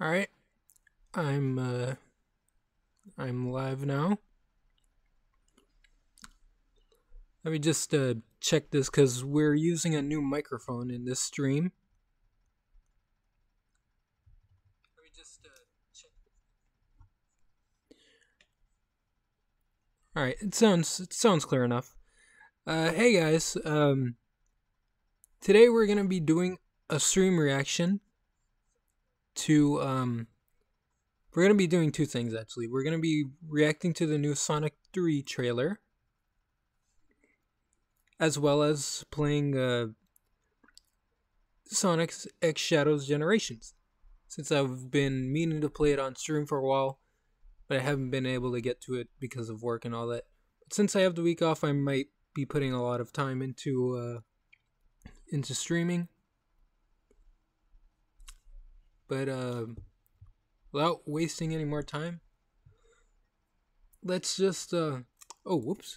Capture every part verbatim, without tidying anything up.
All right, I'm uh, I'm live now. Let me just uh, check this because we're using a new microphone in this stream. Let me just uh, check. All right, it sounds it sounds clear enough. Uh, hey guys, um, today we're gonna be doing a stream reaction to um. We're going to be doing two things, actually. We're going to be reacting to the new Sonic three trailer, as well as playing uh, Sonic X Shadows Generations, since I've been meaning to play it on stream for a while, but I haven't been able to get to it because of work and all that. But since I have the week off, I might be putting a lot of time into uh, into streaming. But uh, without wasting any more time, let's just uh oh whoops.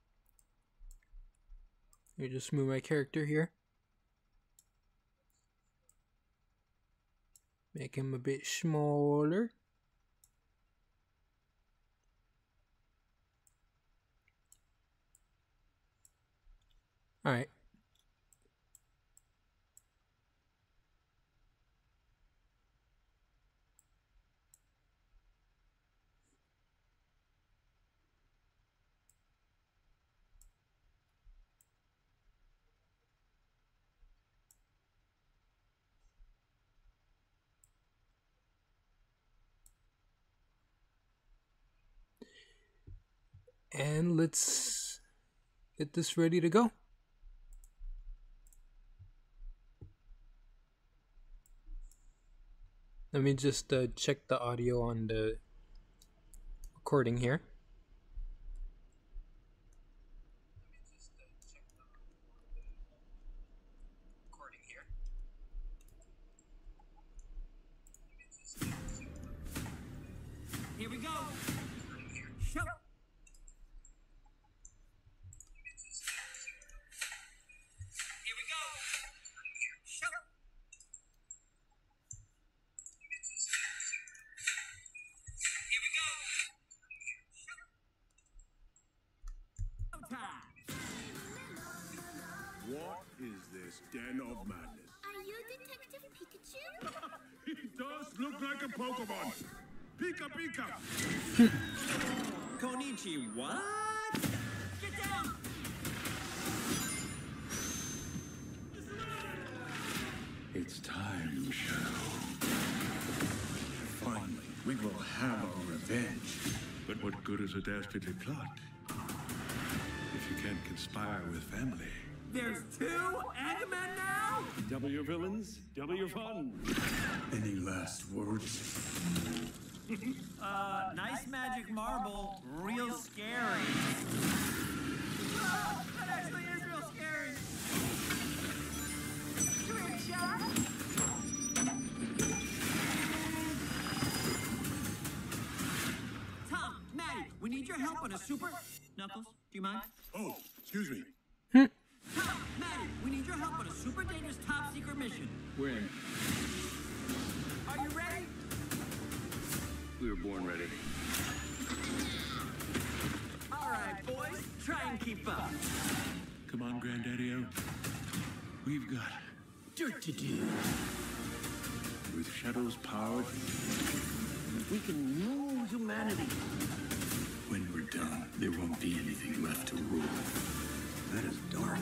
Let me just move my character here. Make him a bit smaller. Alright. And let's get this ready to go. Let me just uh, check the audio on the recording here. Here we go. Show. Here we go. Show. Here we go. Showtime. What is this den of madness? Are you Detective Pikachu? He does look like a Pokemon. Pika Pika. Konichi, what? Get down. It's time, Shadow. Finally, we will have our revenge. But what good is a dastardly plot if you can't conspire with family? There's two Eggman now? Double your villains, double your fun. Any last words? Uh, nice magic marble, real scary. Oh, that actually is real scary. Trick shot. Tom, Maddie, we need your help on a super... Knuckles, do you mind? Oh, excuse me. Tom, Maddie, we need your help on a super dangerous top secret mission. When? Are you ready? We were born ready. All right, boys, try and keep up. Come on, Granddaddy-O. We've got dirt to do. With Shadow's power, we can rule humanity. When we're done, there won't be anything left to rule. That is dark.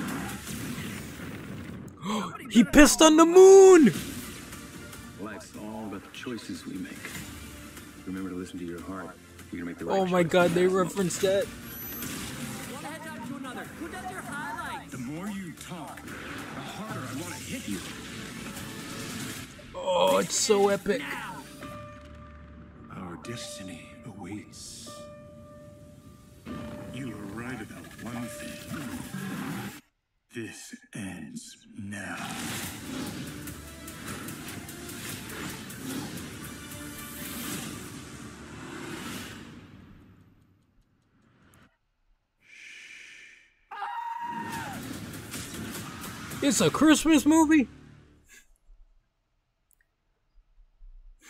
He pissed on the moon! Life's all about the choices we make. Remember to listen to your heart. You're gonna make the right Oh my choice. god, they referenced that. One head up to another. Who does your highlights? The more you talk, the harder I want to hit you. Oh, it's so epic. Now. Our destiny awaits. You were right about one thing. This ends now. It's a Christmas movie?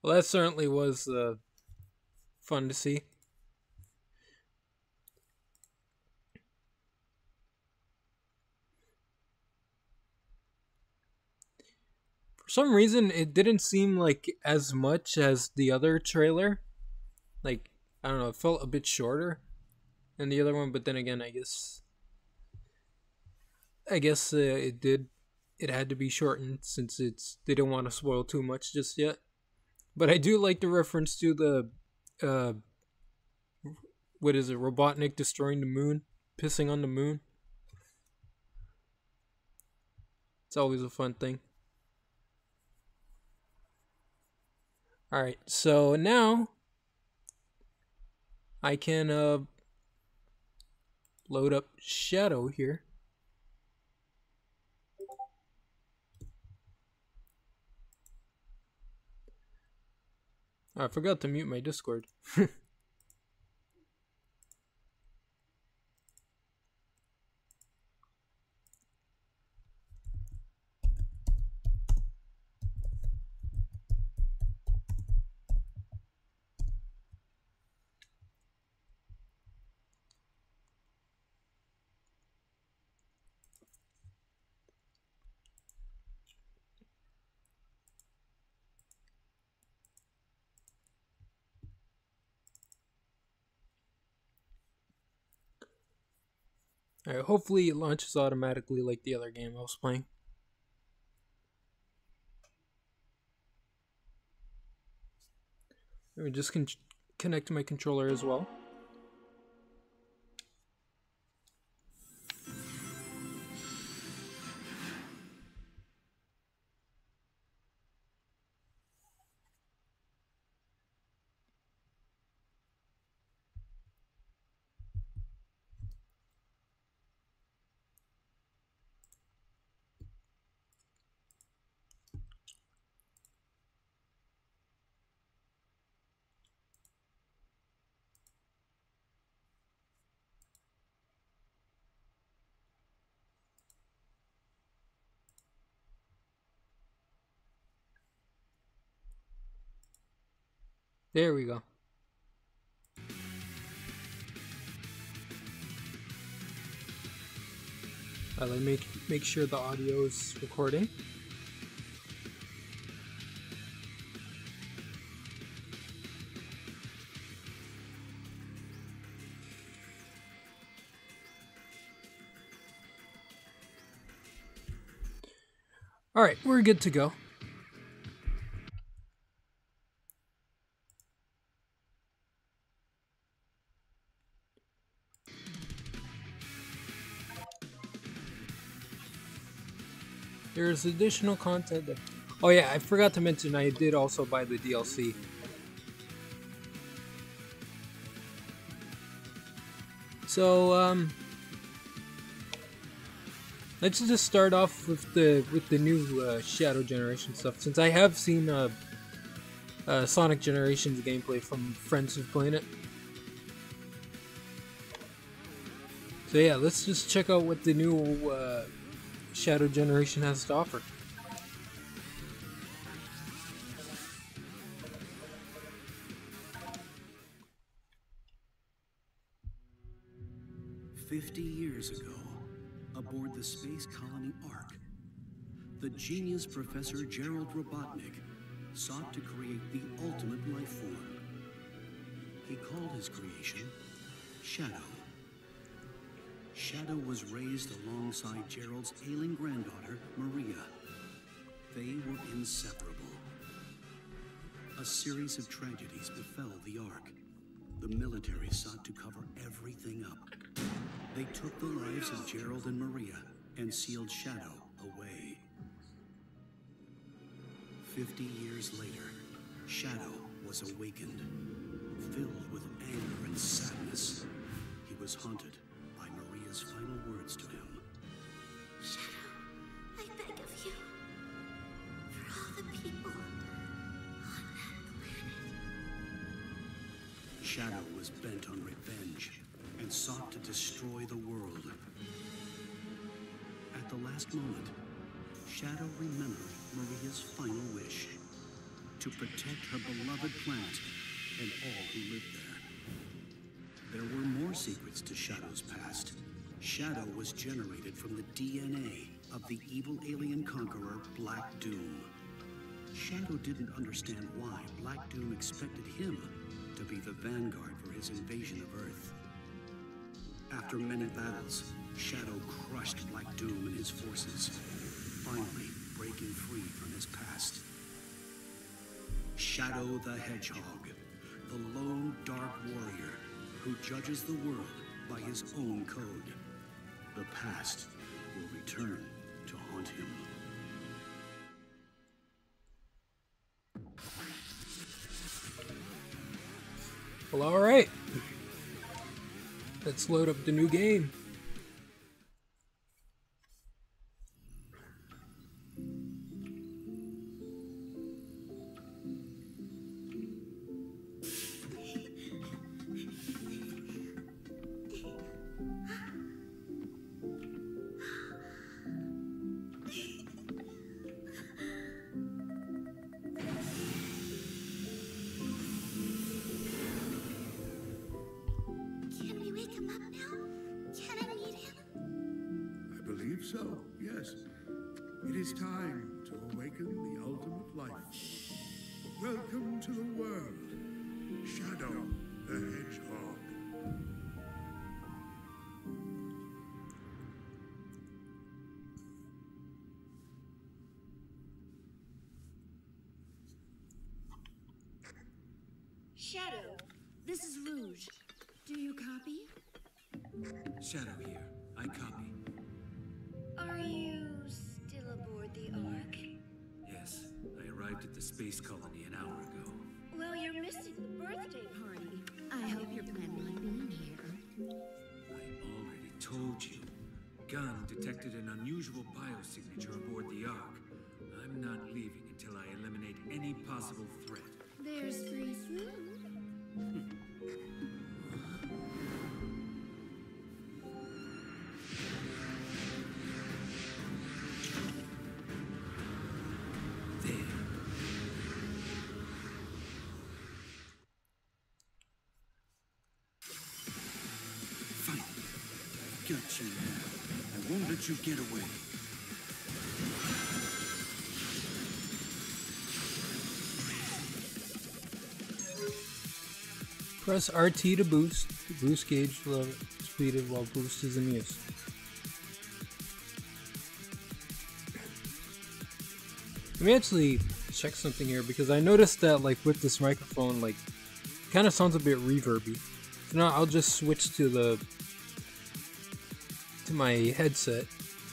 Well, that certainly was uh, fun to see. For some reason, it didn't seem like as much as the other trailer. Like, I don't know, it felt a bit shorter than the other one, but then again, I guess I guess uh, it did it had to be shortened since it's they didn't want to spoil too much just yet. But I do like the reference to the uh what is it, Robotnik destroying the moon, pissing on the moon. It's always a fun thing. Alright, so now I can uh, load up Shadow here. Oh, I forgot to mute my Discord. Alright, hopefully it launches automatically like the other game I was playing. Let me just con connect to my controller as well. There we go. Uh, let me make, make sure the audio is recording. Alright, we're good to go. There's additional content that... Oh yeah, I forgot to mention I did also buy the D L C. So, um... let's just start off with the with the new uh, Shadow Generation stuff, since I have seen uh, uh, Sonic Generations gameplay from friends who've played it. So yeah, let's just check out what the new uh, Shadow Generation has to offer. Fifty years ago, aboard the space colony Ark, the genius Professor Gerald Robotnik sought to create the ultimate life form. He called his creation Shadow. Shadow was raised alongside Gerald's ailing granddaughter, Maria. They were inseparable. A series of tragedies befell the Ark. The military sought to cover everything up. They took the lives of Gerald and Maria and sealed Shadow away. Fifty years later, Shadow was awakened. Filled with anger and sadness, he was haunted by Maria's final words to him. Shadow, I beg of you, for all the people on that planet. Shadow was bent on revenge and sought to destroy the world. At the last moment, Shadow remembered Maria's final wish, to protect her beloved planet and all who live there. There were more secrets to Shadow's past. Shadow was generated from the D N A of the evil alien conqueror Black Doom. Shadow didn't understand why Black Doom expected him to be the vanguard for his invasion of Earth. After many battles, Shadow crushed Black Doom and his forces, finally breaking free from his past. Shadow the Hedgehog, the lone dark warrior who judges the world by his own code. The past will return to haunt him. Well, alright. Let's load up the new game. Can we wake him up now? Can I meet him? I believe so, yes. It is time to awaken the ultimate life. Welcome to the world, Shadow the Hedgehog. Shadow, this is Rouge. Do you copy? Shadow here. I copy. Are you still aboard the Ark? Yes, I arrived at the space colony an hour ago. Well, you're missing the birthday party. I hope you're planning on being here. I already told you. Gunn detected an unusual biosignature aboard the Ark. I'm not leaving until I eliminate any possible threat. There's free food. Got you now. I won't let you get away. Press R T to boost. Boost gauge level speed while boost is in use. Let me actually check something here because I noticed that like with this microphone, like it kind of sounds a bit reverby. So now I'll just switch to the to my headset.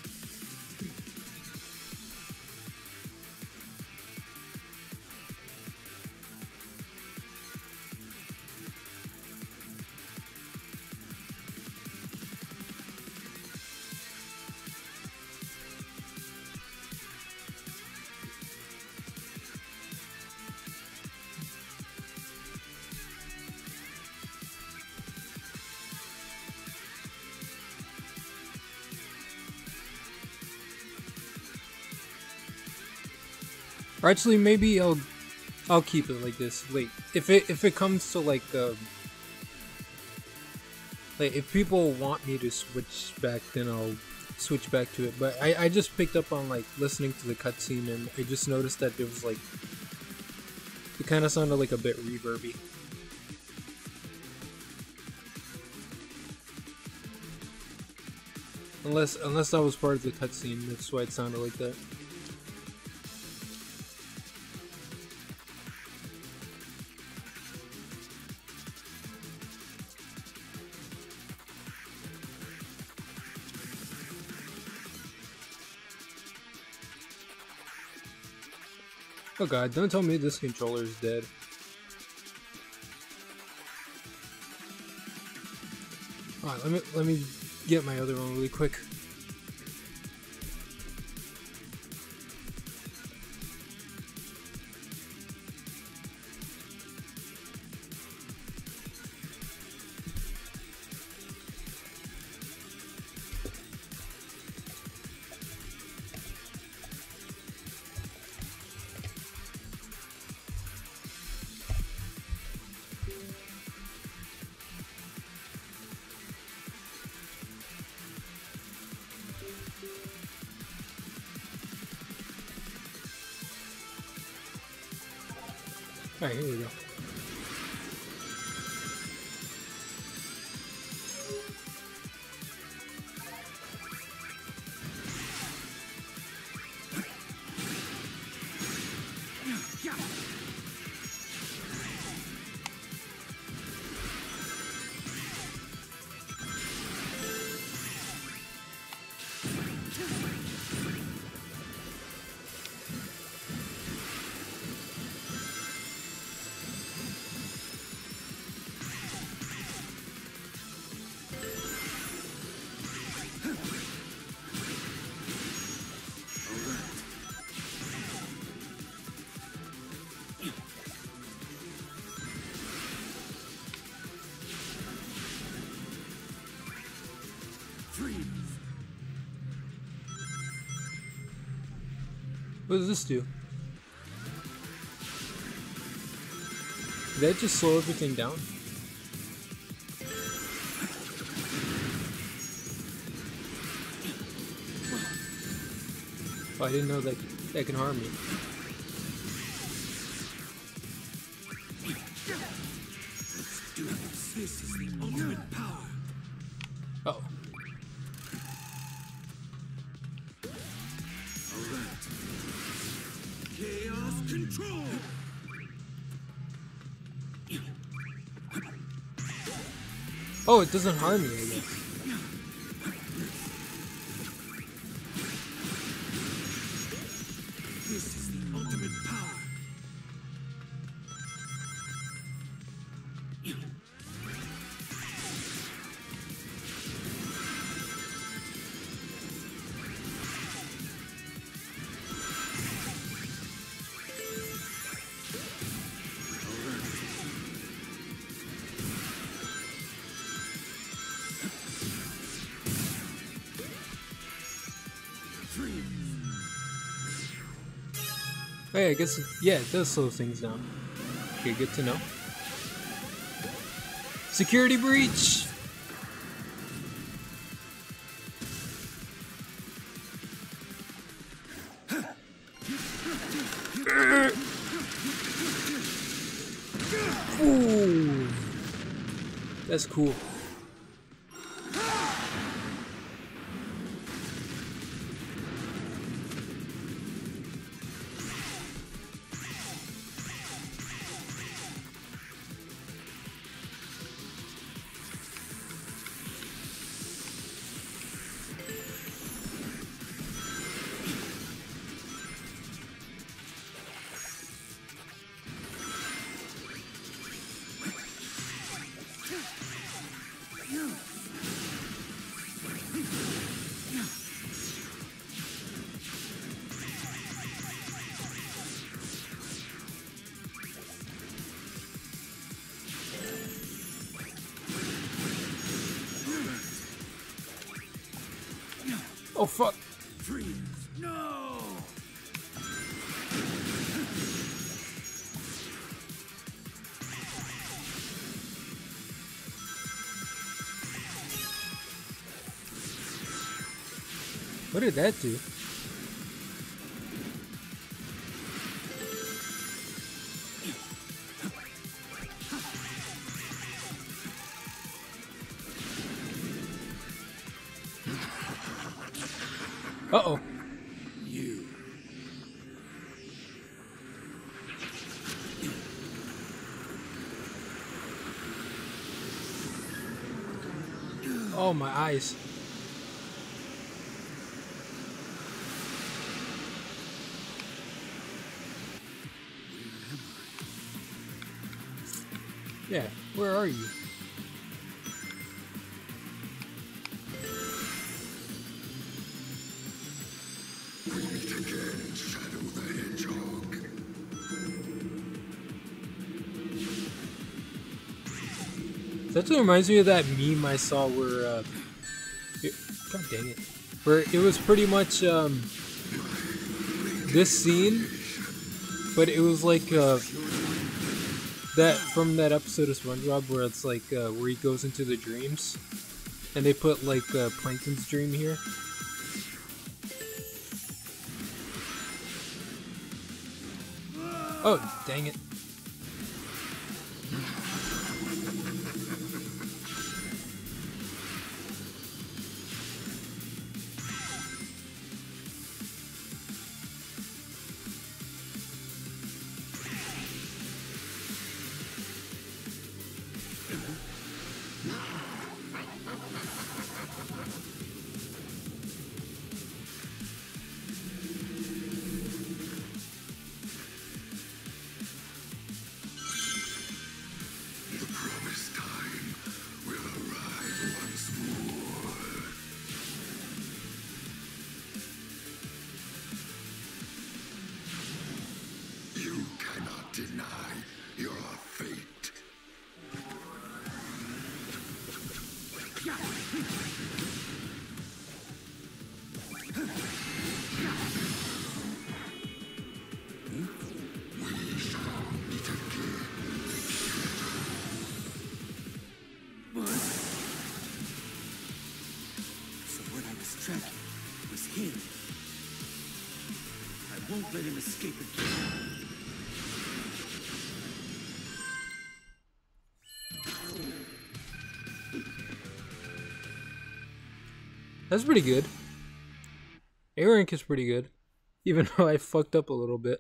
Or actually, maybe I'll I'll keep it like this. Like if it if it comes to like um, like if people want me to switch back, then I'll switch back to it. But I I just picked up on like listening to the cutscene, and I just noticed that there was like it kind of sounded like a bit reverby. Unless unless that was part of the cutscene, that's why it sounded like that. Oh god, don't tell me this controller is dead. Alright, let me let me get my other one really quick. Alright, here we go. What does this do? Did that just slow everything down? Oh, I didn't know that that can harm me. This is the ultimate power. Oh. Alright. Chaos control! Oh, it doesn't harm me, I guess. This is the ultimate power. Hey, I guess, yeah, it does slow things down. Okay, good to know. Security breach! Ooh, that's cool. Oh fuck! Freeze! No! What did that do? Uh-oh. You. Oh, my eyes. Yeah, where are you? That reminds me of that meme I saw where, uh, it, God dang it, where it was pretty much um, this scene, but it was like uh, that from that episode of SpongeBob where it's like uh, where he goes into the dreams, and they put like uh, Plankton's dream here. Oh, dang it. So what I was tracking was him. I won't let him escape again. That's pretty good. A rank is pretty good, even though I fucked up a little bit.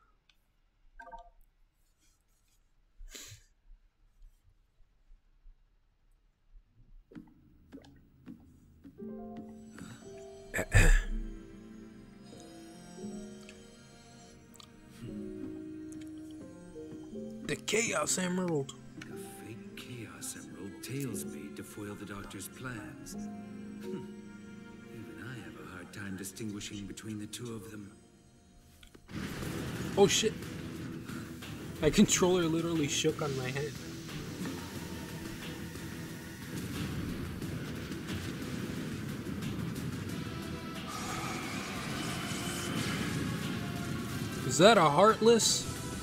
The Chaos Emerald. A fake Chaos Emerald Tails made to foil the Doctor's plans. Hmm. Even I have a hard time distinguishing between the two of them. Oh shit. My controller literally shook on my head. Is that a Heartless?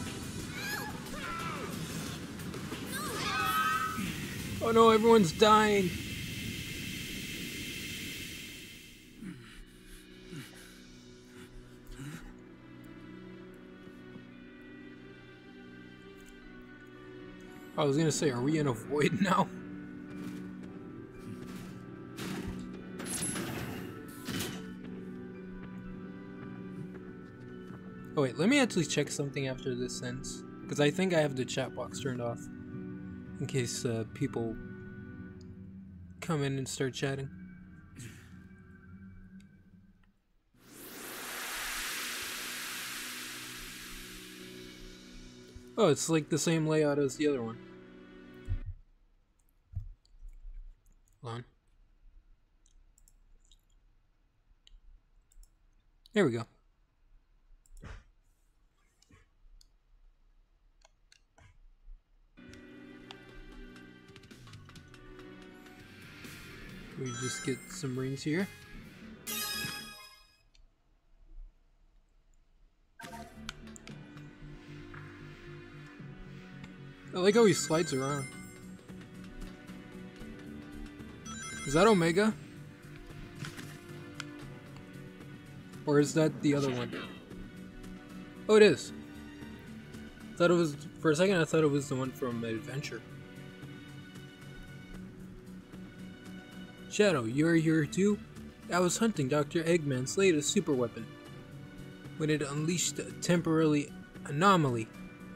Oh no, everyone's dying. I was gonna say, are we in a void now? Oh wait, let me actually check something after this ends, because I think I have the chat box turned off, in case uh, people come in and start chatting. Oh, it's like the same layout as the other one. Hold on. There we go. We just get some rings here. I like how he slides around. Is that Omega? Or is that the other one? Oh, it is. Thought it was, for a second I thought it was the one from Adventure. Shadow, you're here too? I was hunting Doctor Eggman's latest super weapon when it unleashed a temporary anomaly.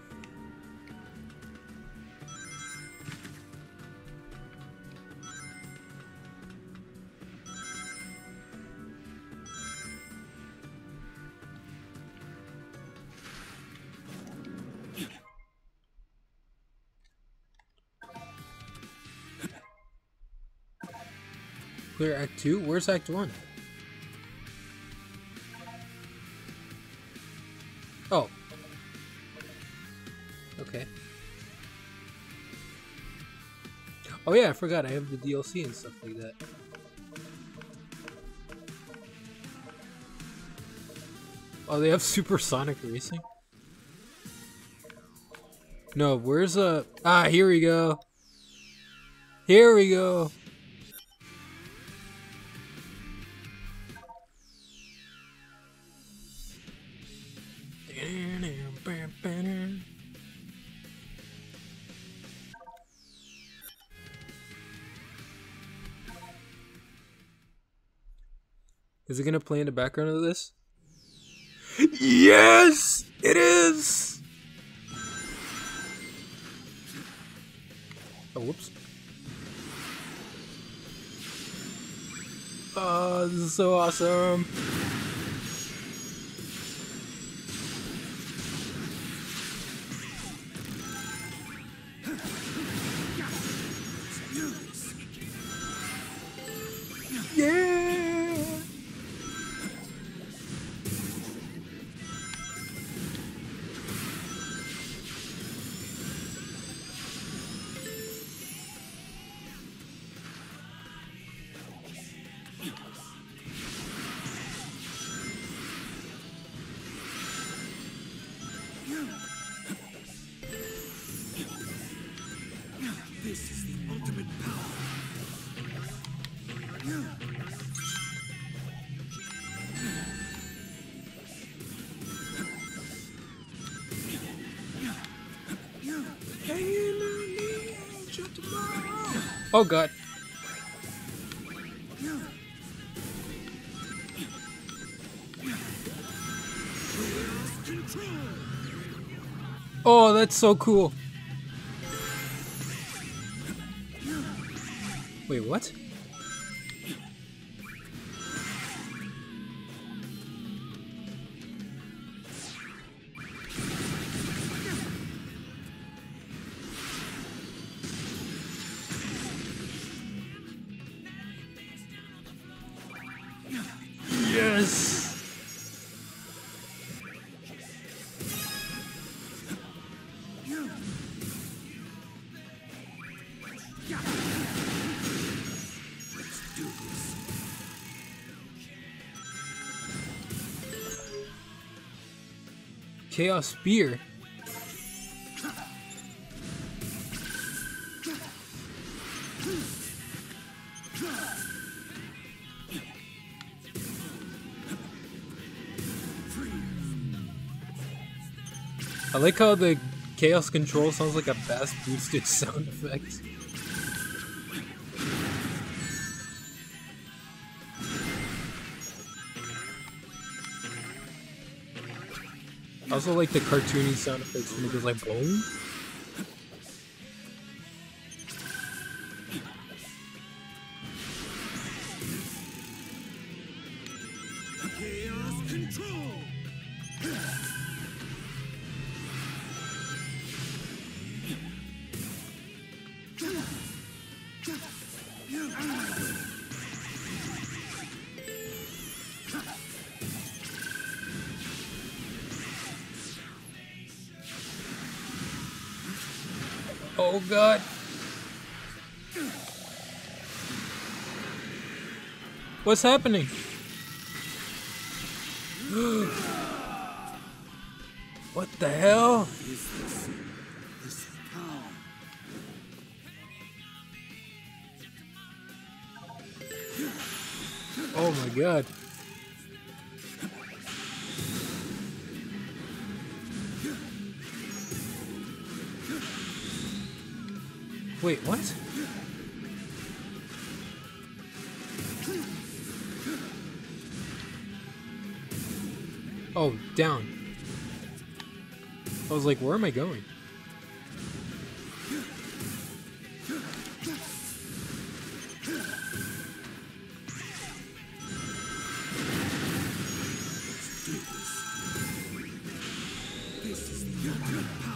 Clear Act two? Where's Act one? Oh. Okay. Oh yeah, I forgot I have the D L C and stuff like that. Oh, they have Supersonic Racing? No, where's uh ah, here we go. Here we go. Is it gonna play in the background of this? Yes, it is. Oh, whoops. Oh, this is so awesome. Yeah. Oh god. Oh, that's so cool. Wait, what? Yes. Chaos Spear. I like how the Chaos Control sounds like a bass boosted sound effect. I also like the cartoony sound effects when it goes like boom. Chaos Control! Oh god. What's happening? What the hell? This power. Oh my god. Wait, what? Oh, down. I was like, where am I going? This is the ultimate power.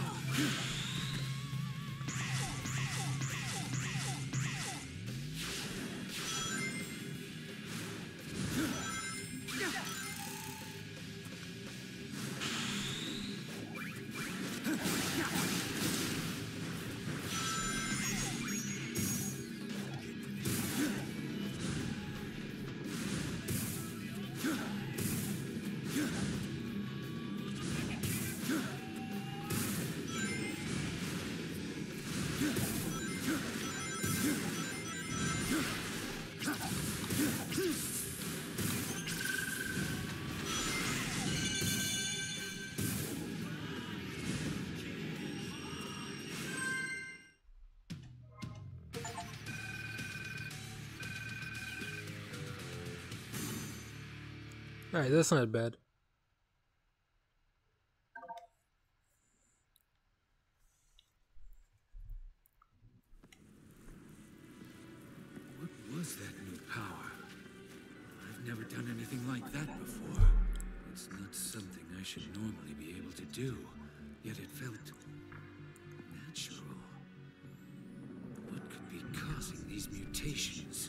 Alright, that's not bad. What was that new power? I've never done anything like that before. It's not something I should normally be able to do, yet it felt natural. What could be causing these mutations?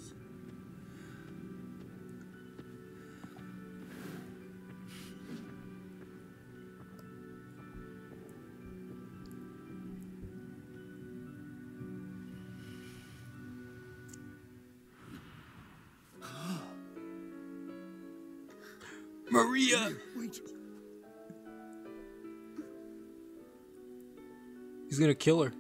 Maria! Wait. He's gonna kill her.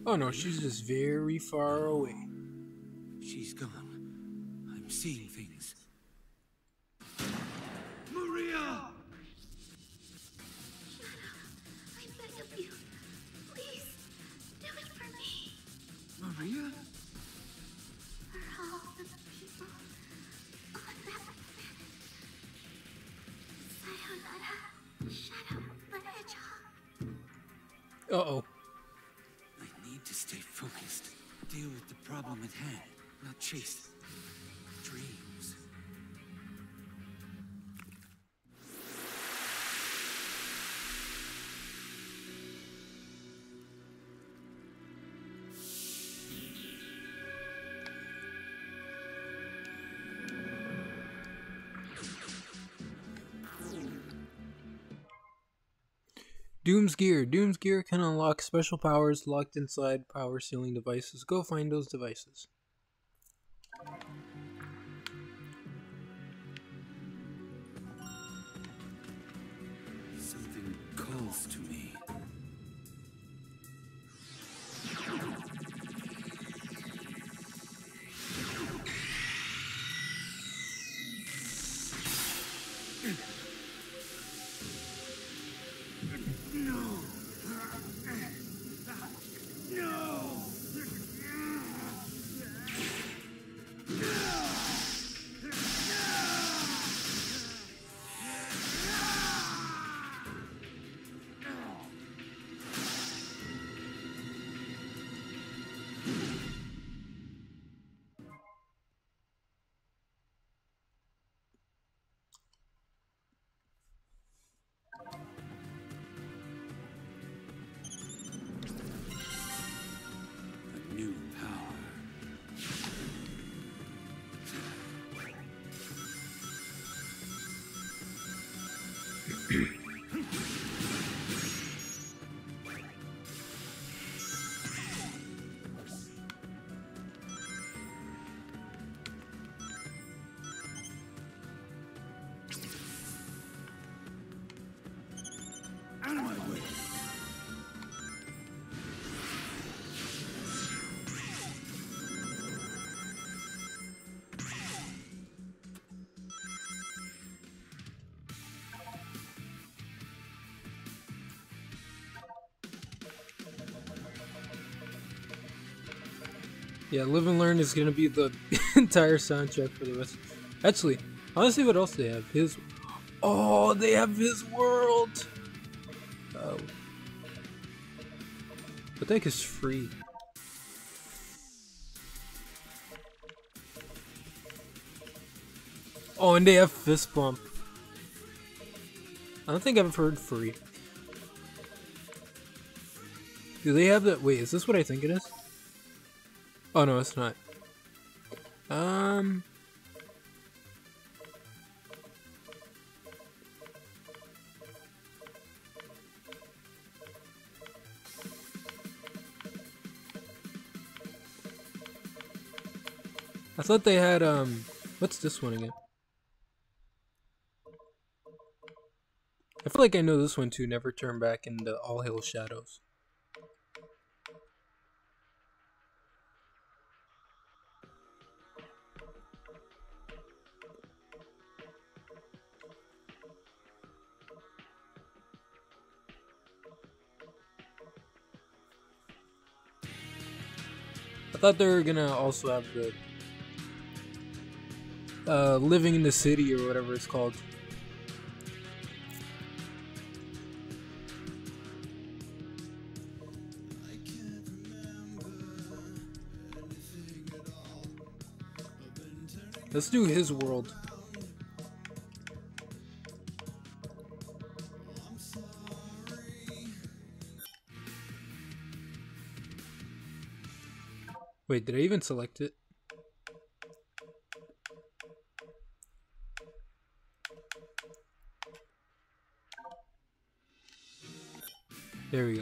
Oh no, she's just very far away. She's gone. I'm seeing things. Maria! I beg of you. Please, do it for me. Maria? For all the people on that planet. Sayonara, Shadow the Hedgehog. Uh-oh. I need to stay focused. Deal with the problem at hand, not chase dreams. Doom's Gear. Doom's Gear can unlock special powers locked inside power sealing devices. Go find those devices. Something calls to me. A new power. Out of my way. Yeah, Live and Learn is gonna be the entire soundtrack for the rest. Actually, I want to see what else they have. His. Oh, they have his world. Oh. But that is free. Oh, and they have Fist Bump. I don't think I've heard free. Do they have that? Wait, is this what I think it is? Oh no, it's not. Um. I thought they had, um, what's this one again? I feel like I know this one too, Never Turn Back into All Hail Shadows. I thought they were gonna also have the uh, Living in the City or whatever it's called. Let's do his world. Wait, did I even select it? There we go.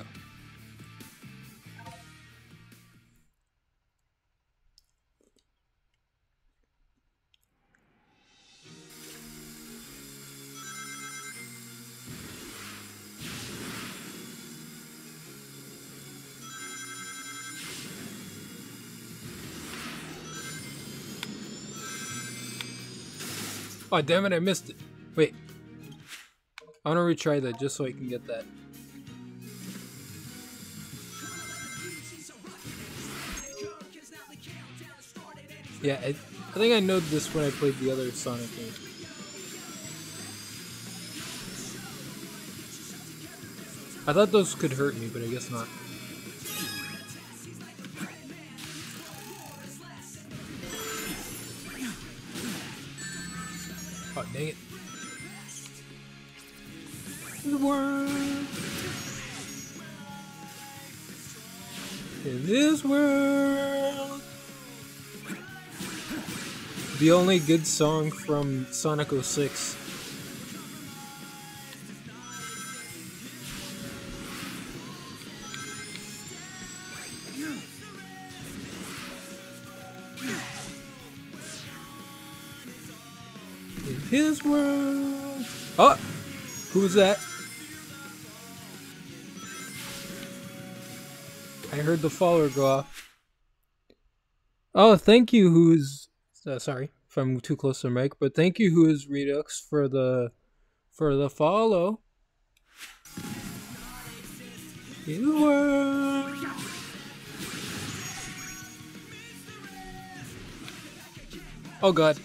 Oh, damn it, I missed it. Wait. I want to retry that just so I can get that. Yeah, I, I think I know this when I played the other Sonic game. I thought those could hurt me, but I guess not. Oh, dang it. The world. In this world. The only good song from Sonic oh six. In his world. Oh! Who was that? I heard the follower go off. Oh, thank you, who's... Uh, sorry if I'm too close to the mic, but thank you, who is Redux, for the... for the follow. You were... Oh god.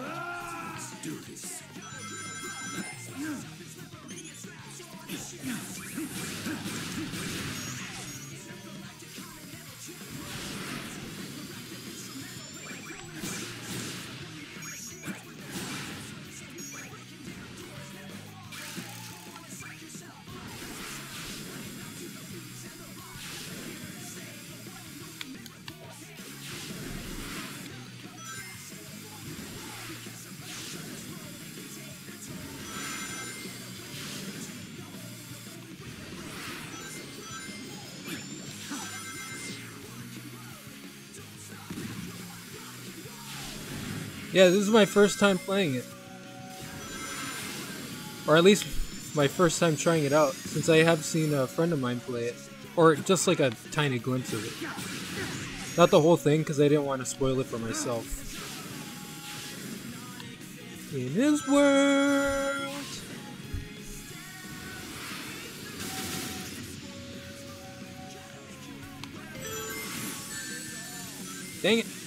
Yeah, this is my first time playing it. Or at least my first time trying it out, since I have seen a friend of mine play it. Or just like a tiny glimpse of it. Not the whole thing, because I didn't want to spoil it for myself. In his world. Dang it.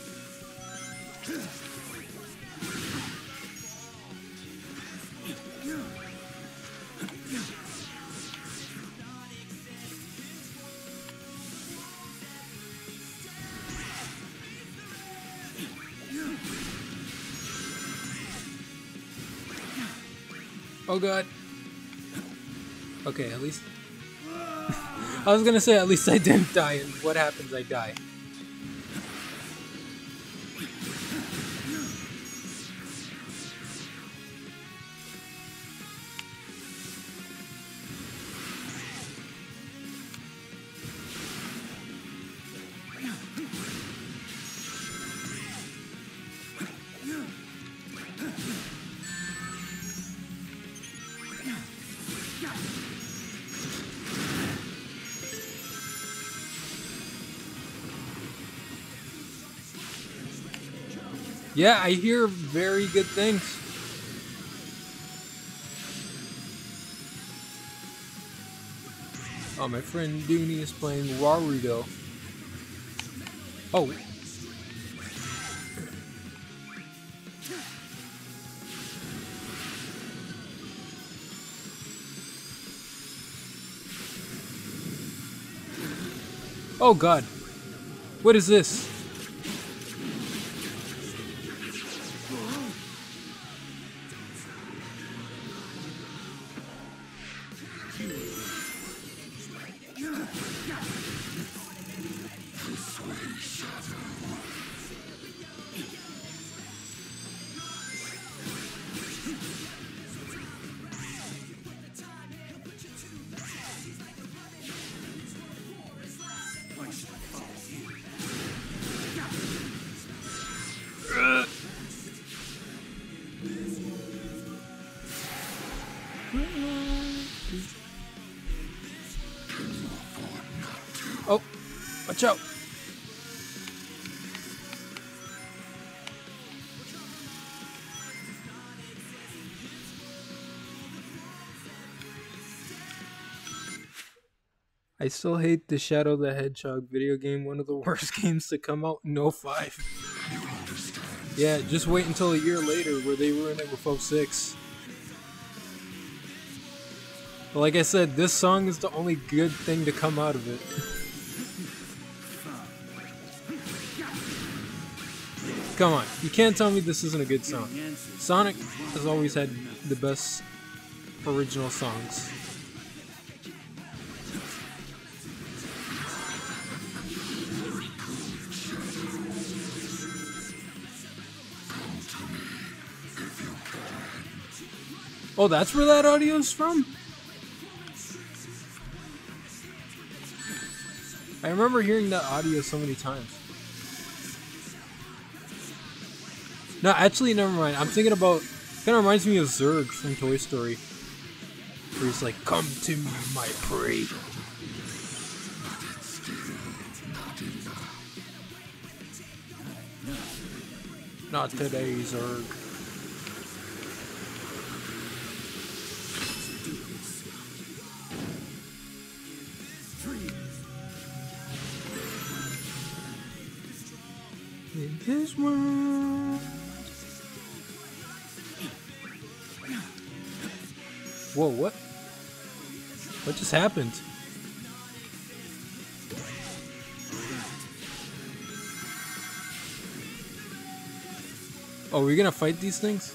Oh god. Okay, at least... I was gonna say at least I didn't die, and what happens, I die. Yeah, I hear very good things. Oh, my friend Dooney is playing Warudo. Oh. Oh god. What is this? Oh, watch out. I still hate the Shadow the Hedgehog video game, one of the worst games to come out in oh five. Yeah, just wait until a year later where they ruin it with oh six. But like I said, this song is the only good thing to come out of it. Come on, you can't tell me this isn't a good song. Sonic has always had the best original songs. Oh, that's where that audio's from? I remember hearing that audio so many times. No, actually, never mind. I'm thinking about... Kind of reminds me of Zurg from Toy Story. Where he's like, come to me, my prey. Not today, Zurg. In this world. Whoa, what? What just happened? Oh, we're gonna fight these things?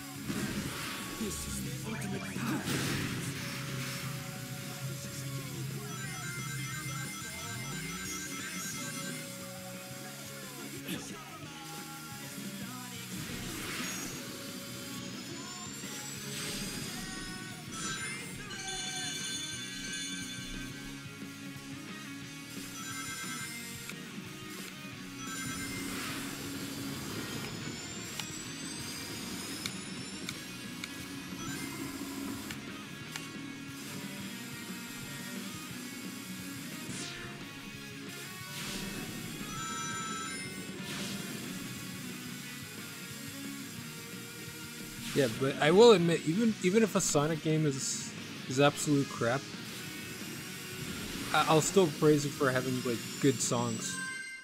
Yeah, but I will admit, even even if a Sonic game is is absolute crap, I, I'll still praise it for having like good songs.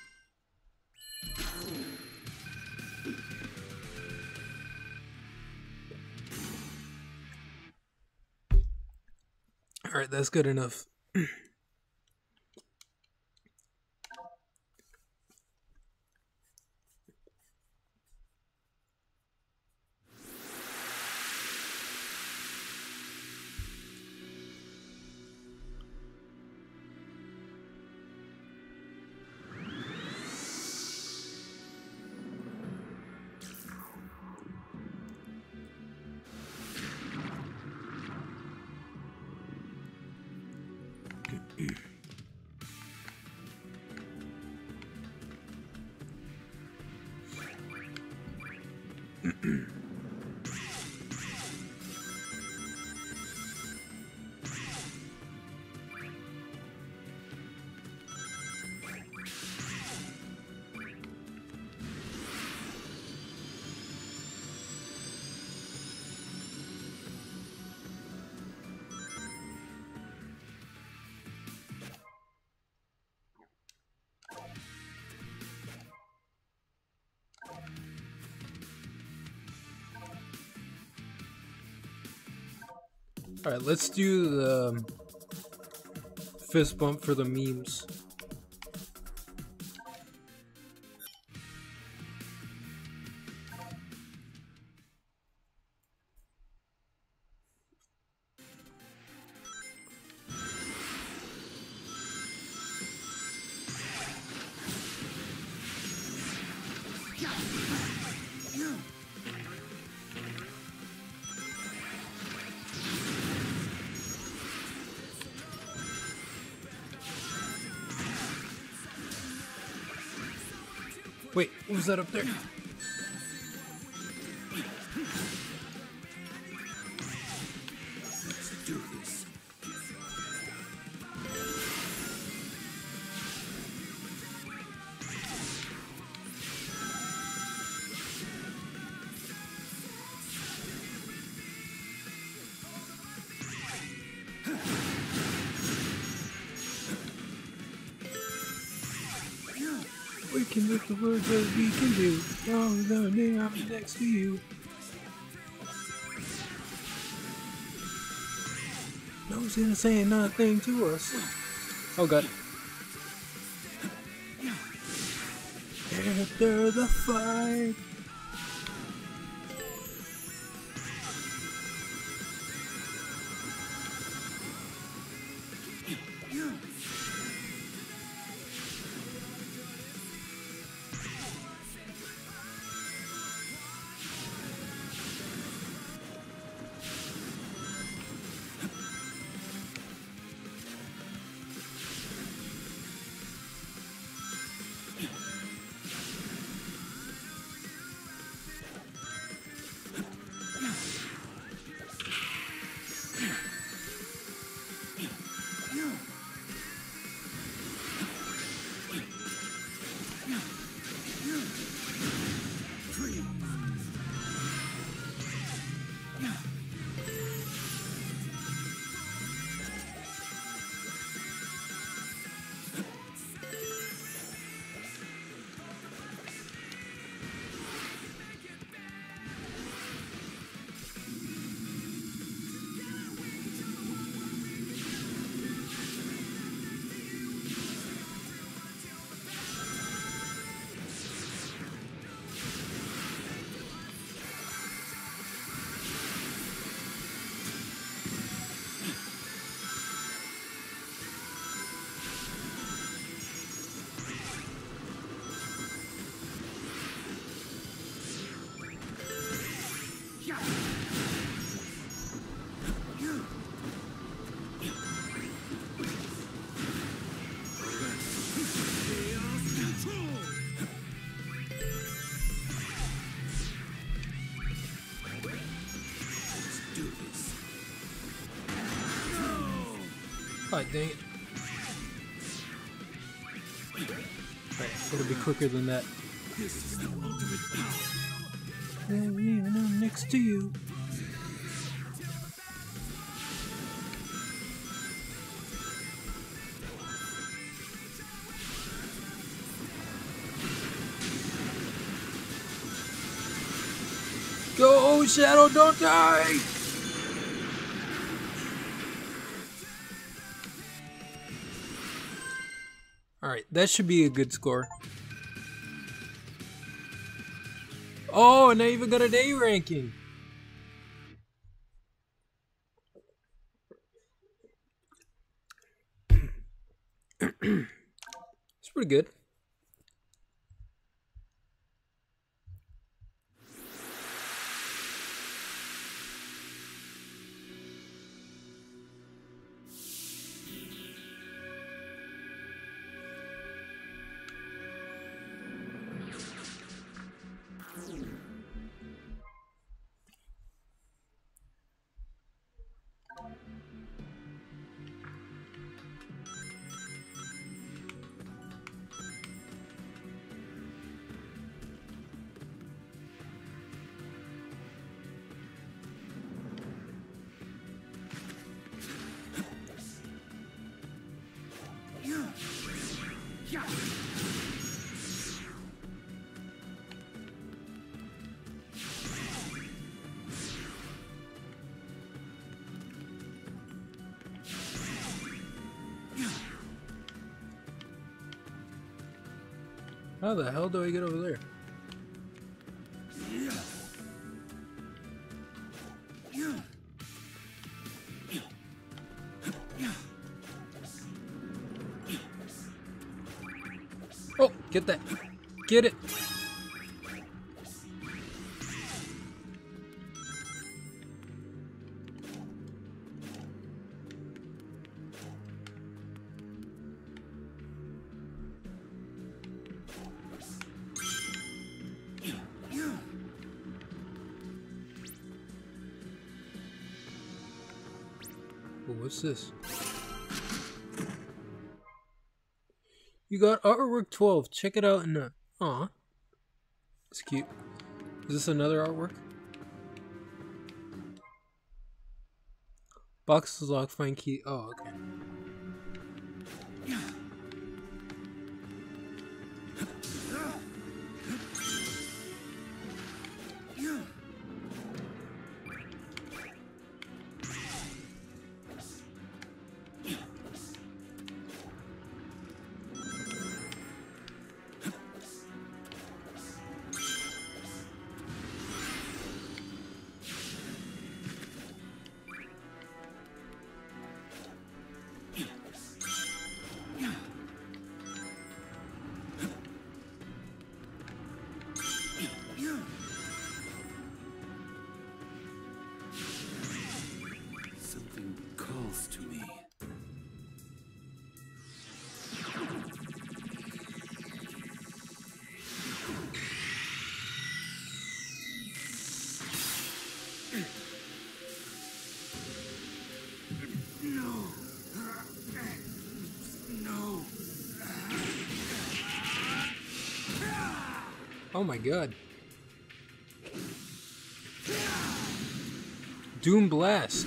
All right, that's good enough. Alright, let's do the um, fist bump for the memes. Wait, what was that up there? Let's do this. can lift the words that we can do. Oh, the name I'm next to you. No one's gonna say nothing to us. Oh god. After the fight. Oh, dang it. Alright, it'll be quicker than that. This is the ultimate power. Even I'm next to you. Go, Shadow, don't die! Alright, that should be a good score. Oh, and I even got a day ranking. It's pretty good. How the hell do I get over there? Oh, get that. Get it. What's this? You got artwork twelve. Check it out in the... Aw. It's cute. Is this another artwork? Box is locked. Find key. Oh, okay. Oh my god. Doom Blast.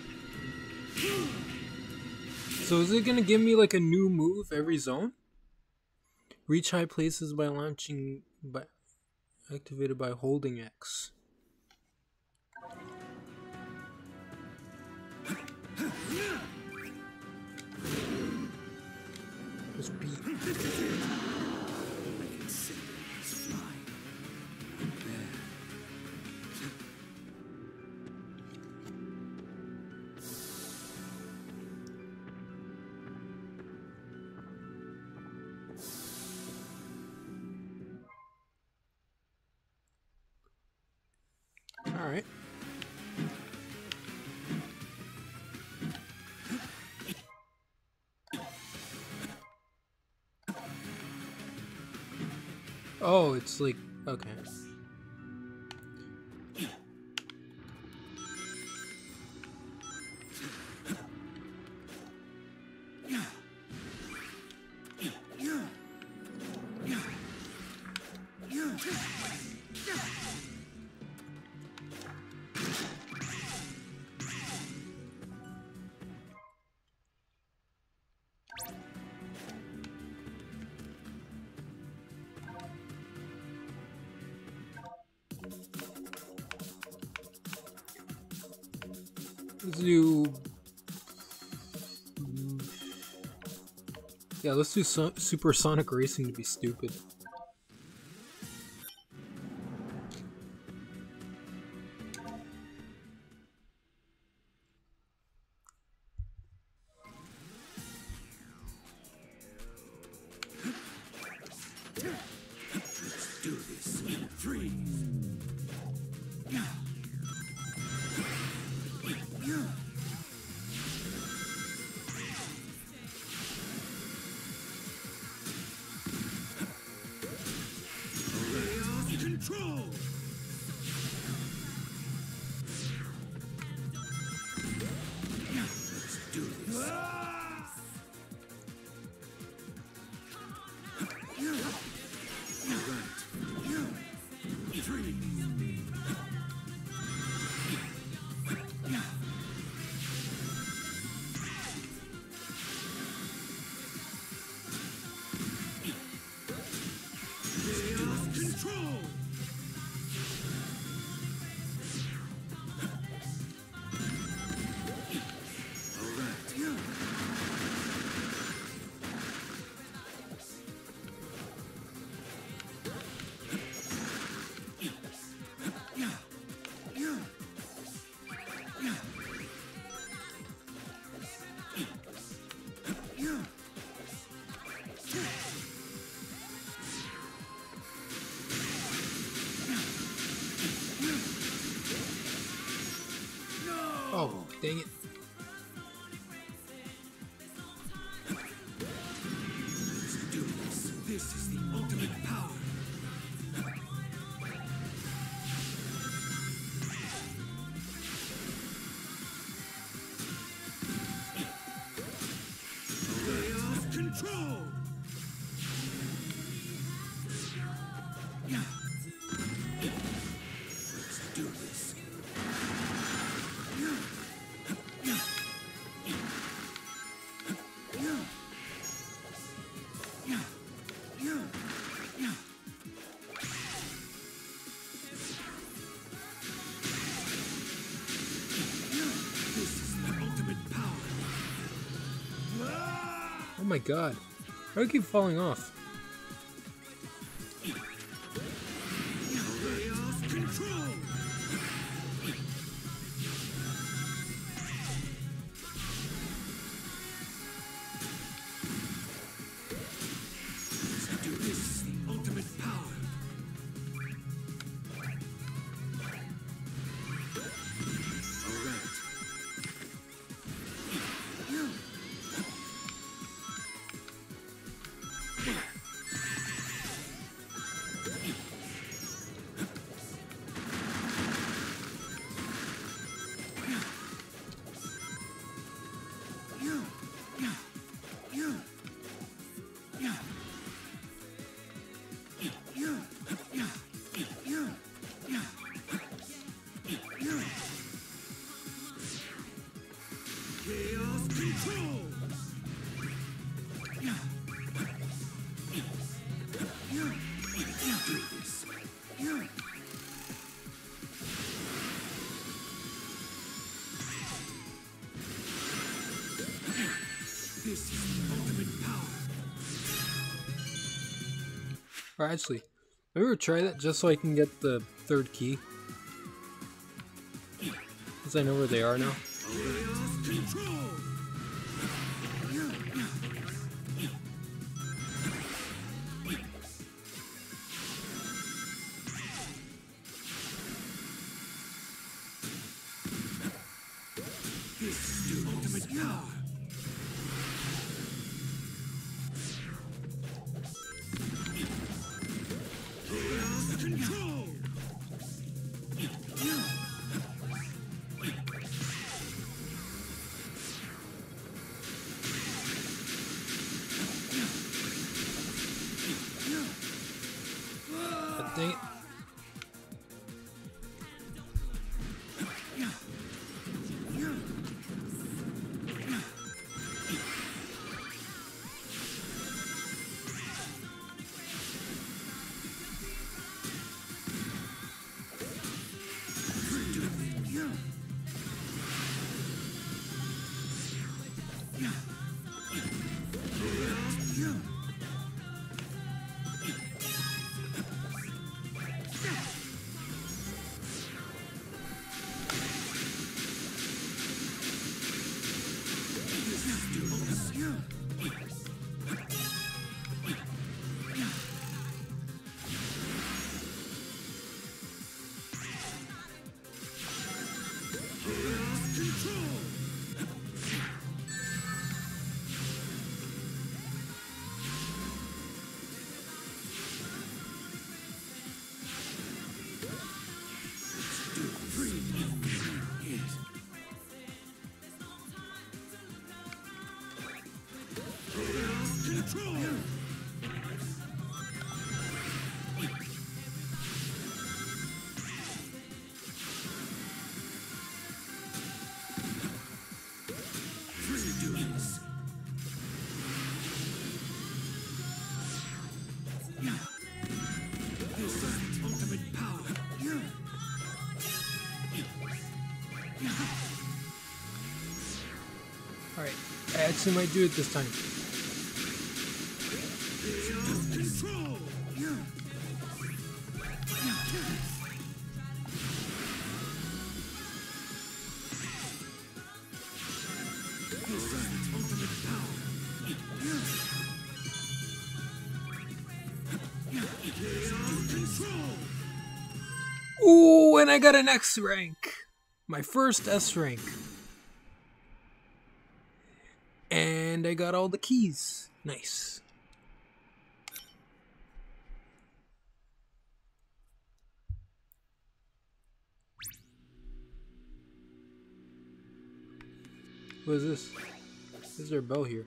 So is it gonna give me like a new move every zone? Reach high places by launching, by activated by holding X. Just beat. All right. Oh, it's like, okay. Let's do... Yeah, let's do su Supersonic Racing to be stupid. Let's do this. Freeze. Control! Let's do this. Three. Control! Oh, dang it. Let's do this. This is the ultimate power. Chaos control! Let's do this. Oh my god. Why do I keep falling off? Chaos control! Let's do this. This is the ultimate power. All right. This is the ultimate power. Or actually, maybe we'll try that just so I can get the third key. Because I know where they are now. Chaos control. This is the ultimate power. Chaos control. I think. Alright, I actually might do it this time. Control. Ooh, and I got an X rank. My first S rank. And I got all the keys. Nice. What is this? Is there a bell here?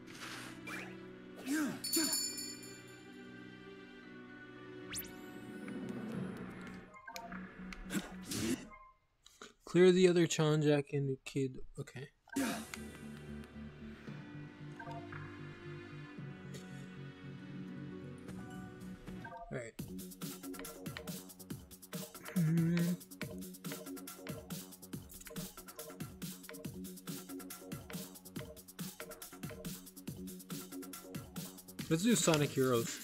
Clear the other challenge Jack and the kid. Okay. Alright. Hmm. Let's do Sonic Heroes.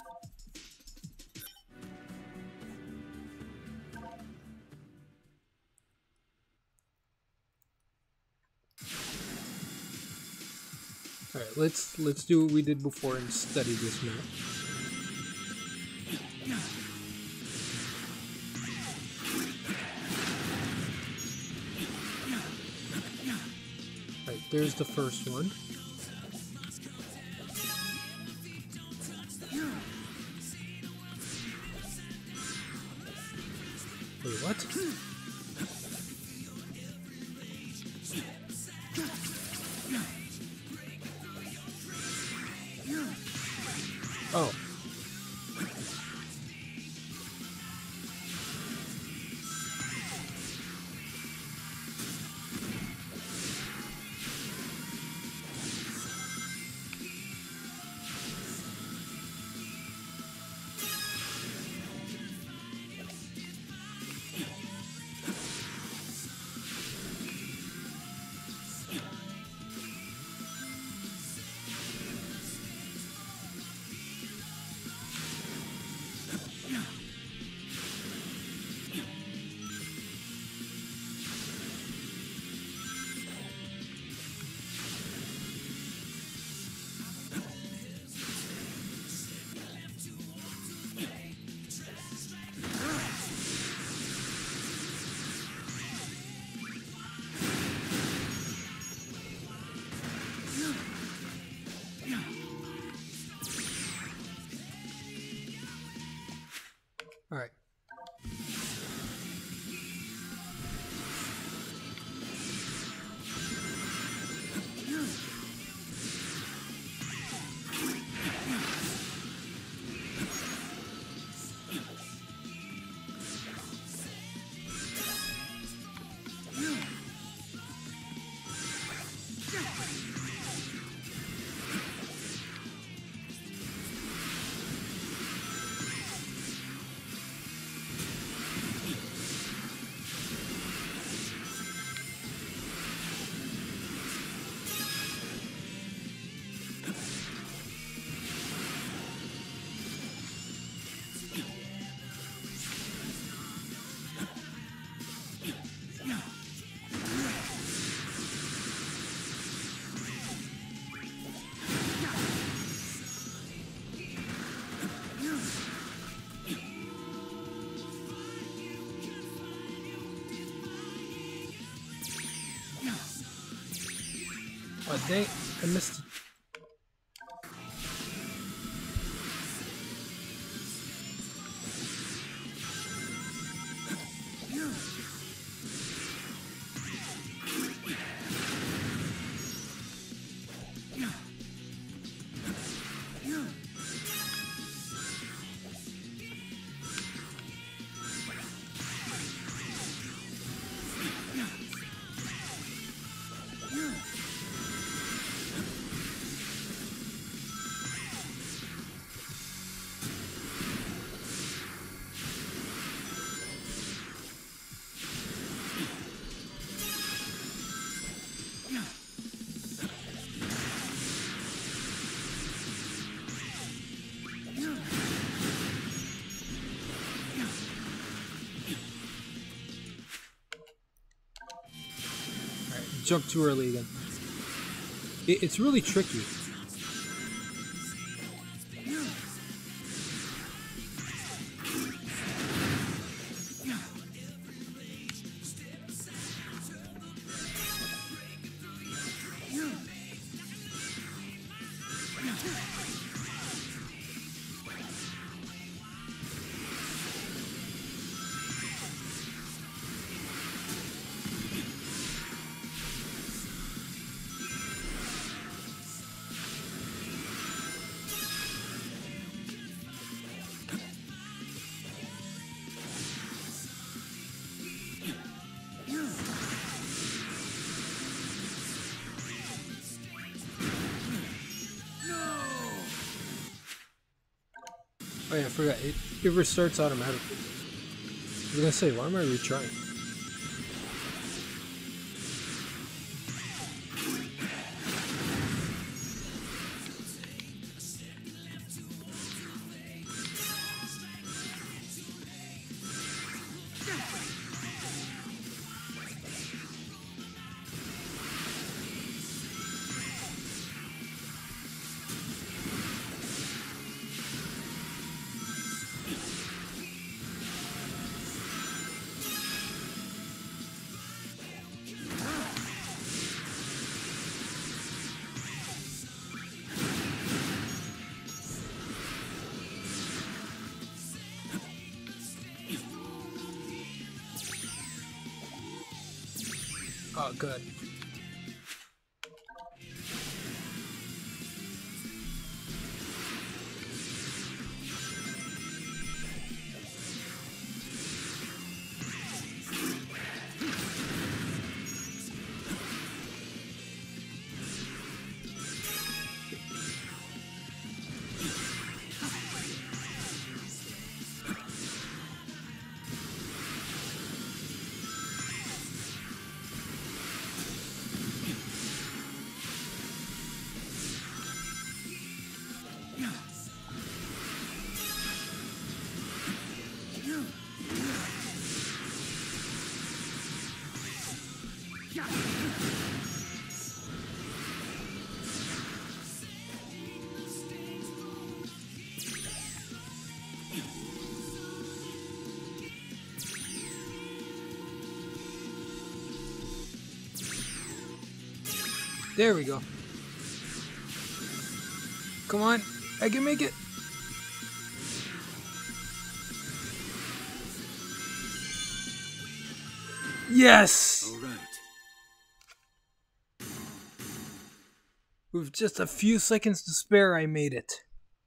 Alright, let's let's do what we did before and study this map. Alright, there's the first one. Wait, what? Oh. Dang, I missed it. Jump too early again. It, it's really tricky. Oh yeah, I forgot. It, it restarts automatically. I was gonna say, why am I retrying? Oh, good. There we go. Come on, I can make it. Yes! All right. With just a few seconds to spare, I made it.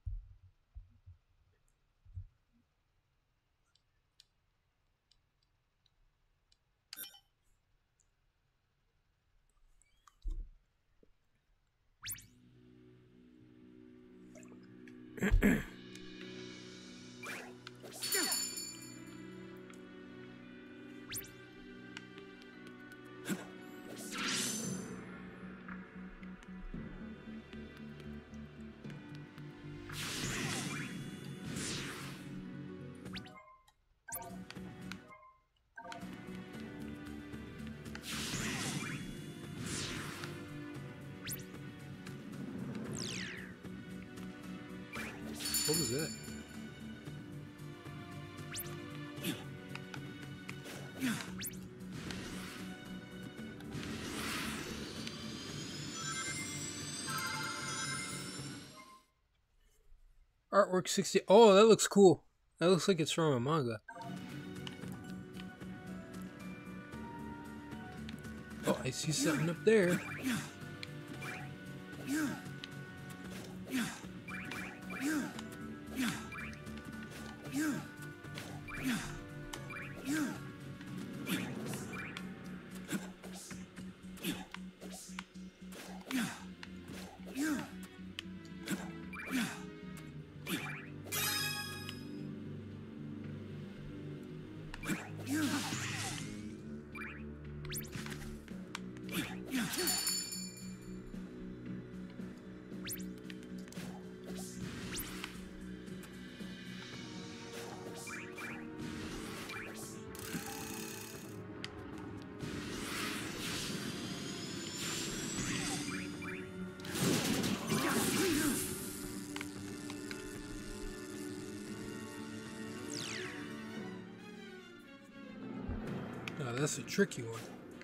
What was that? Artwork sixty. Oh, that looks cool. That looks like it's from a manga. Oh, I see something up there. Oh, that's a tricky one.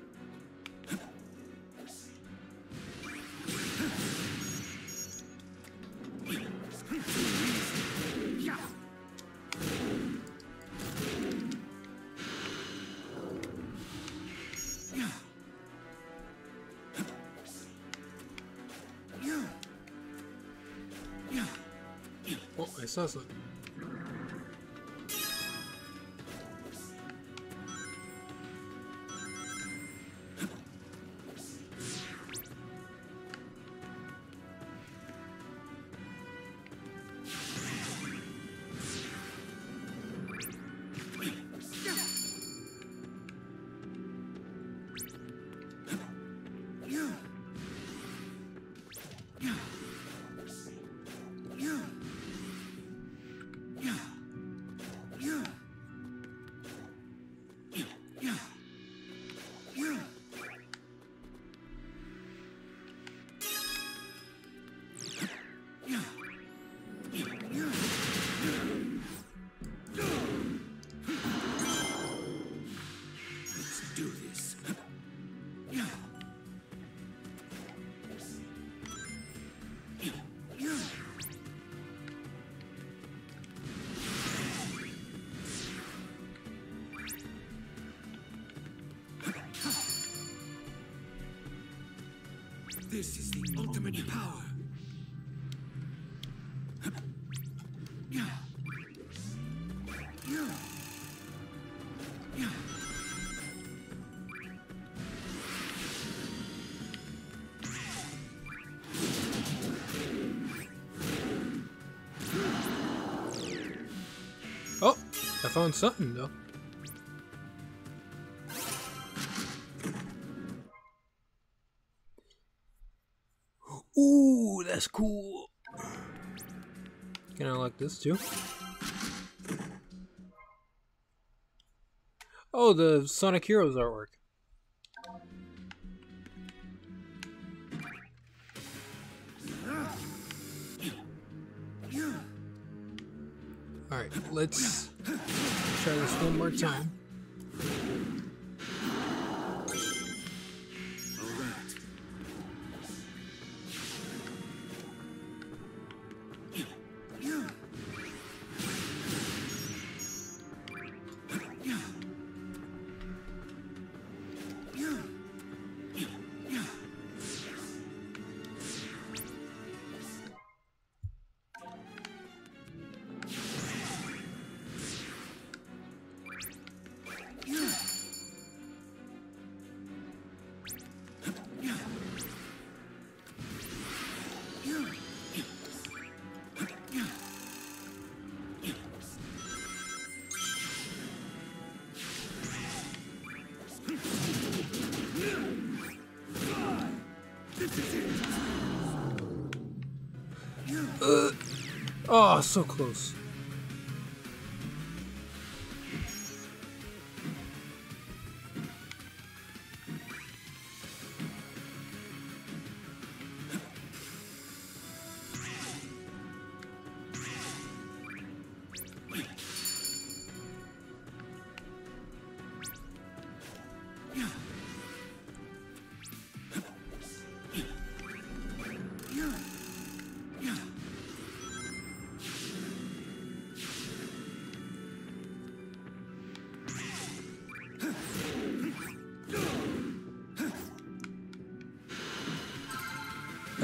Oh, I saw something. This is the ultimate power. Oh, I found something though. Ooh, that's cool. Can I like this too? Oh, the Sonic Heroes artwork. Alright, let's try this one more time. Uh, oh, so close.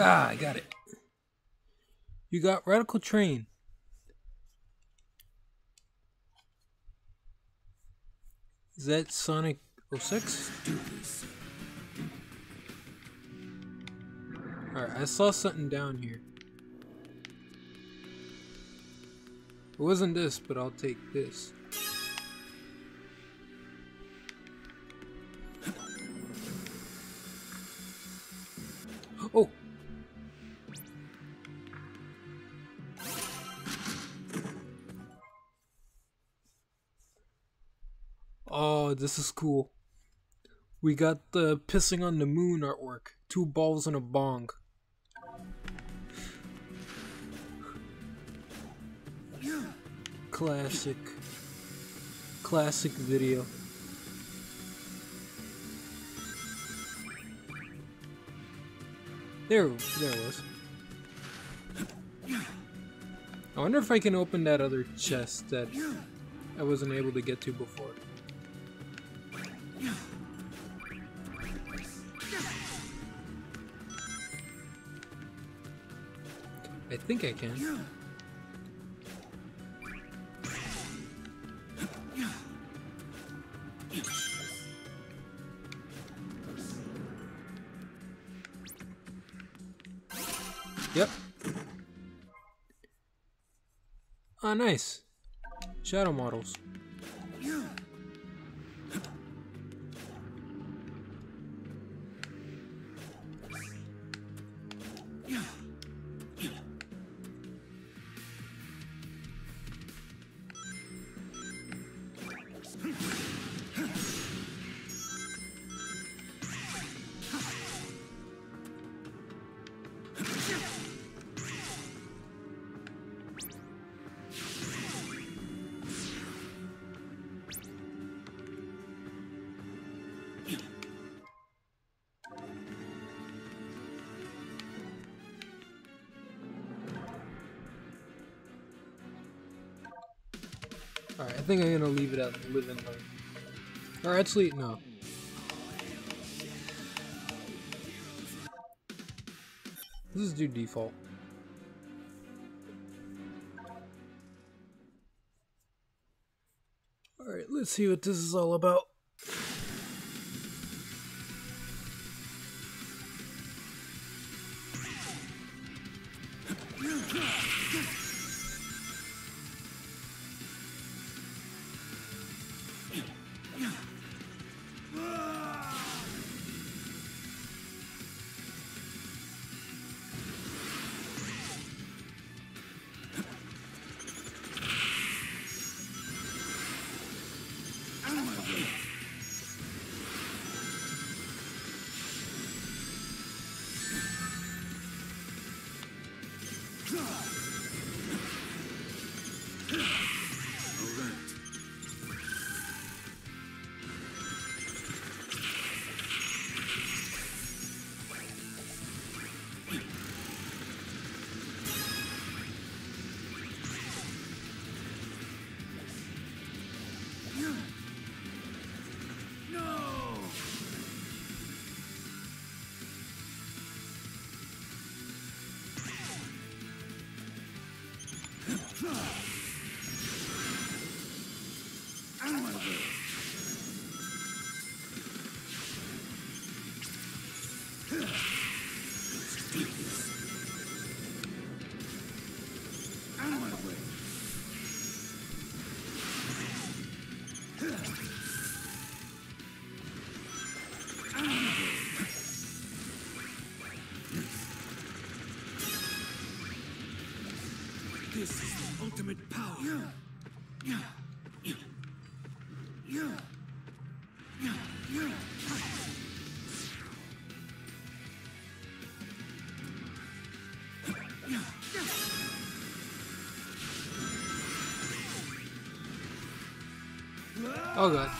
Ah, I got it. You got Radical Train. Is that Sonic oh six? Alright, I saw something down here. It wasn't this, but I'll take this. Oh! Oh, this is cool. We got the pissing on the moon artwork. Two balls and a bong. Classic. Classic video. There, there it was. I wonder if I can open that other chest that I wasn't able to get to before. I think I can. Yep. Ah, nice. Shadow models. Alright, I think I'm gonna leave it at live and learn. Or actually, no. This is do default. Alright, let's see what this is all about. This is the ultimate power. Yeah. Yeah. Yeah. Yeah. Yeah. Yeah. Oh god.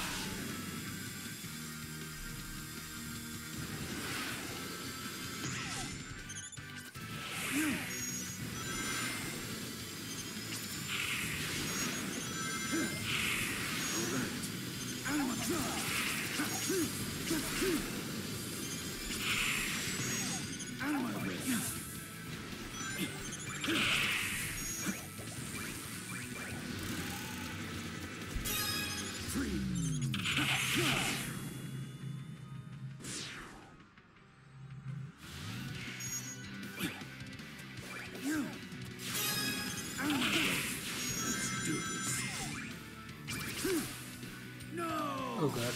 Out of my way. god.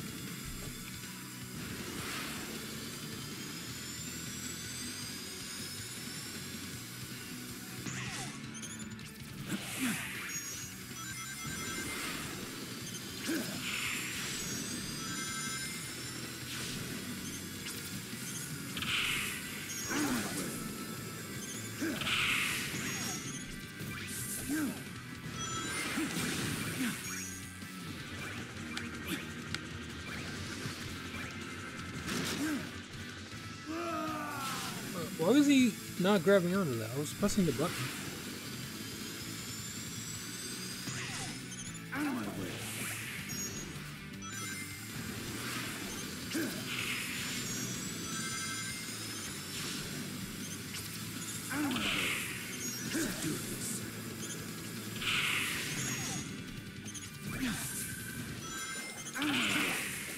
Why was he not grabbing onto that? I was pressing the button. Out of my way. Out of my way. Let's do this. Out of my way.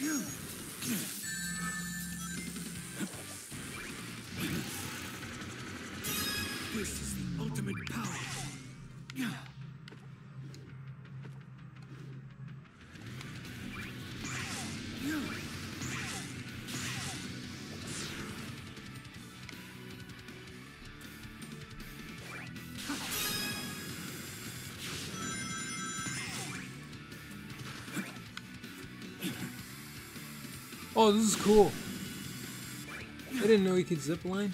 This is the ultimate power. Oh, this is cool. I didn't know you could zip line.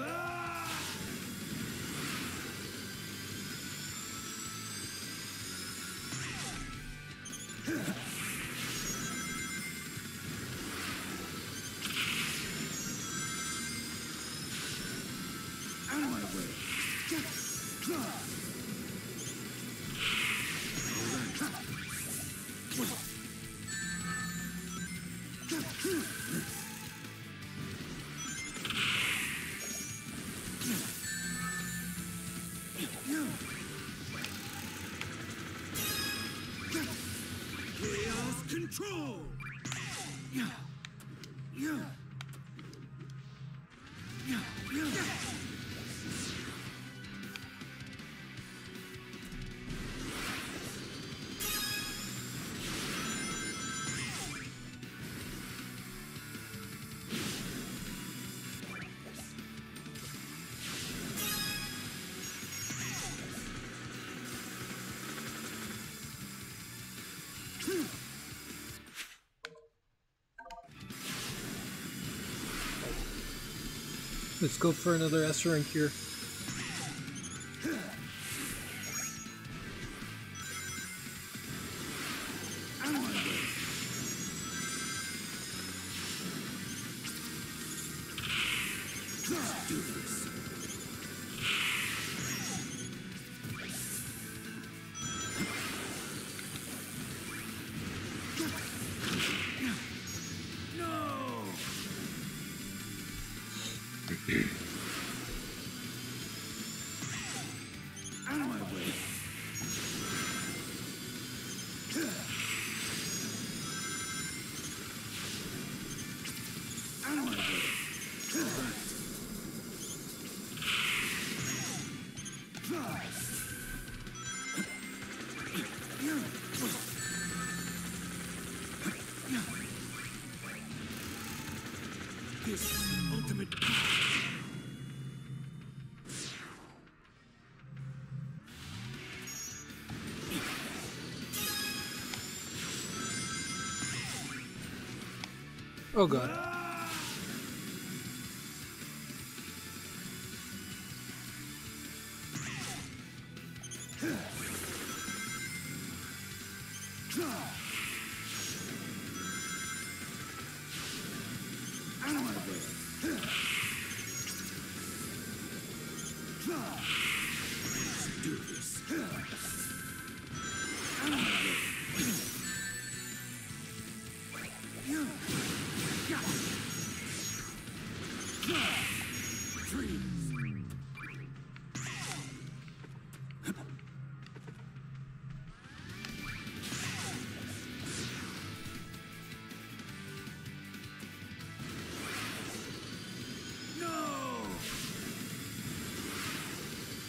Out of my way. Chaos control. Yeah. Yeah. Yeah. Yeah. Let's go for another S rank here. Let's do this. No! Out of my way. Out of my way. This is the ultimate power. Oh god. Out of my way. Let's do this. Out of my way. Freeze. No!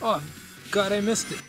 Oh, God, I missed it.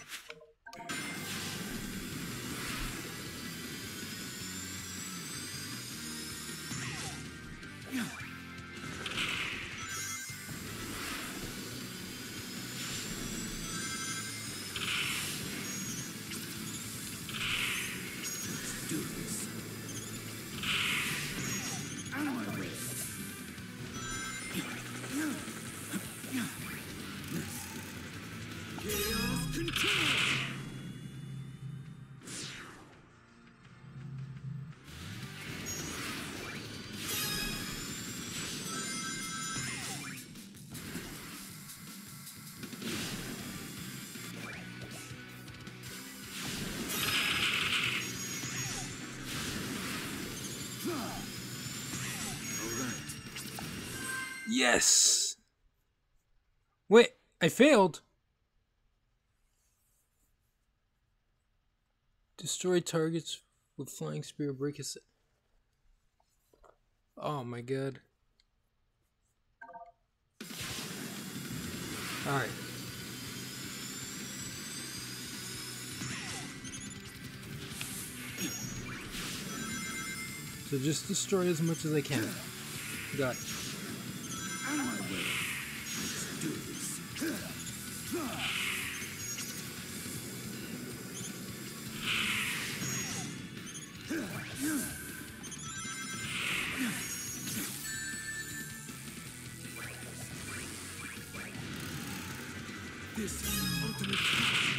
Yes! Wait, I failed? Destroy targets with flying spear, break his... Oh my god. Alright. So just destroy as much as I can. Got it. Out of my way. Let's do this. This ultimate power.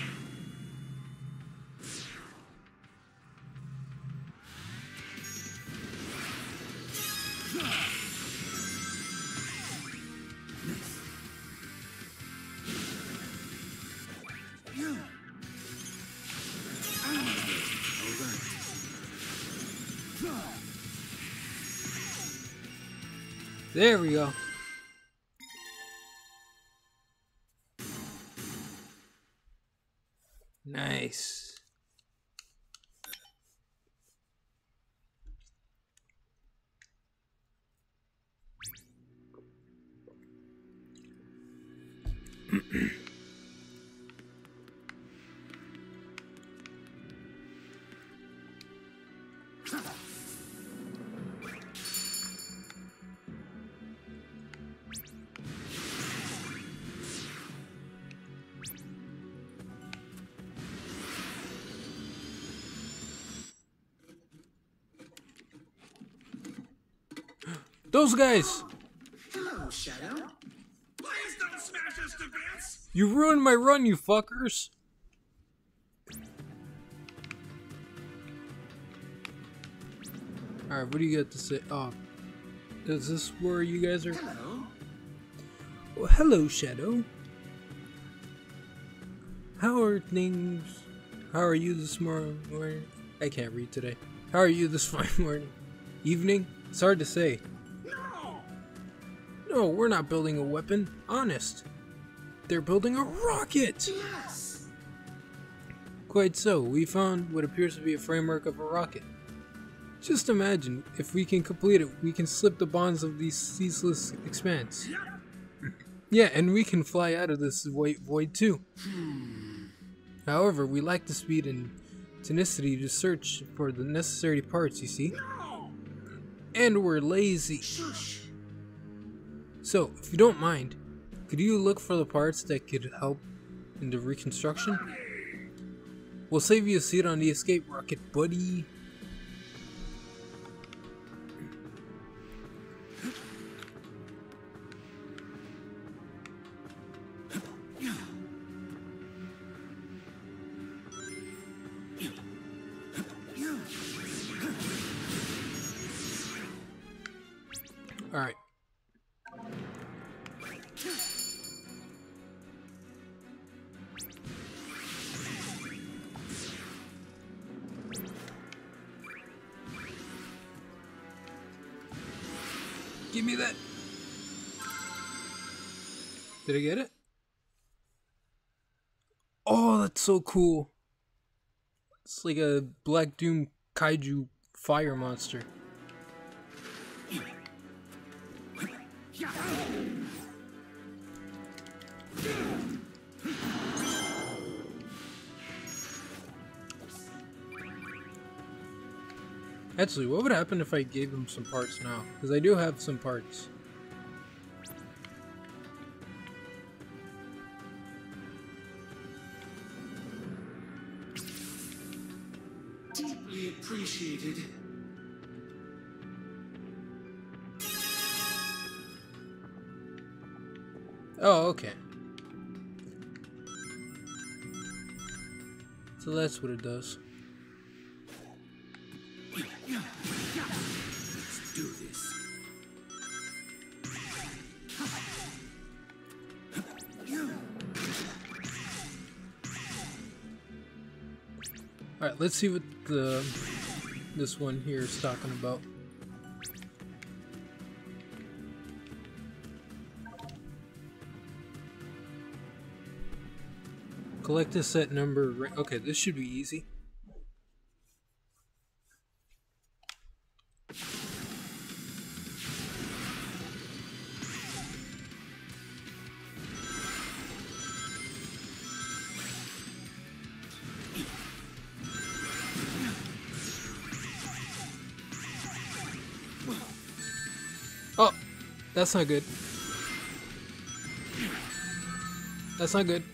There we go. Nice. Those guys! Hello, Shadow. Please don't smash us to bits! You ruined my run, you fuckers! Alright, what do you got to say? Oh, is this where you guys are? Hello. Oh, hello, Shadow. How are things? How are you this morning? I can't read today. How are you this fine morning? Evening? It's hard to say. No! No, we're not building a weapon. Honest. They're building a rocket! Yes! Quite so. We found what appears to be a framework of a rocket. Just imagine, if we can complete it, we can slip the bonds of these ceaseless expanse. Yeah, and we can fly out of this white void too. However, we lack the speed and tenacity to search for the necessary parts, you see? No! And we're lazy. Shush! So, if you don't mind, could you look for the parts that could help in the reconstruction? We'll save you a seat on the escape rocket, buddy. Alright. Give me that. Did I get it? Oh, that's so cool. It's like a Black Doom kaiju fire monster. Actually, what would happen if I gave him some parts now? Because I do have some parts. Deeply appreciated. Oh, okay. So that's what it does. Let's do this. Alright, let's see what the this one here is talking about. Collect a set number. Okay, this should be easy. Oh, that's not good. That's not good.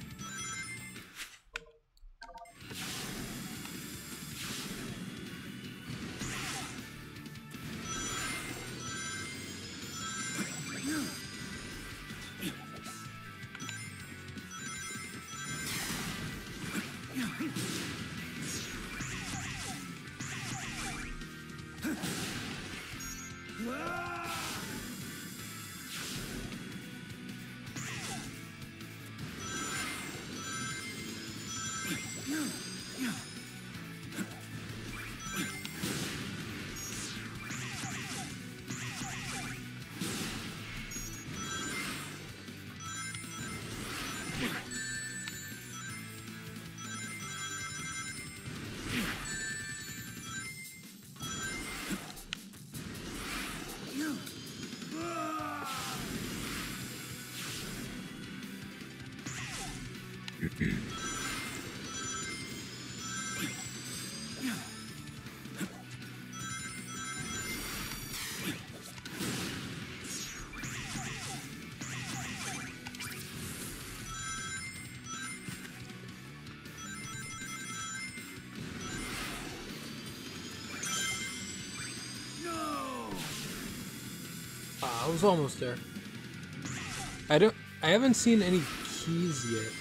Ah, I was almost there. I don't. I haven't seen any keys yet.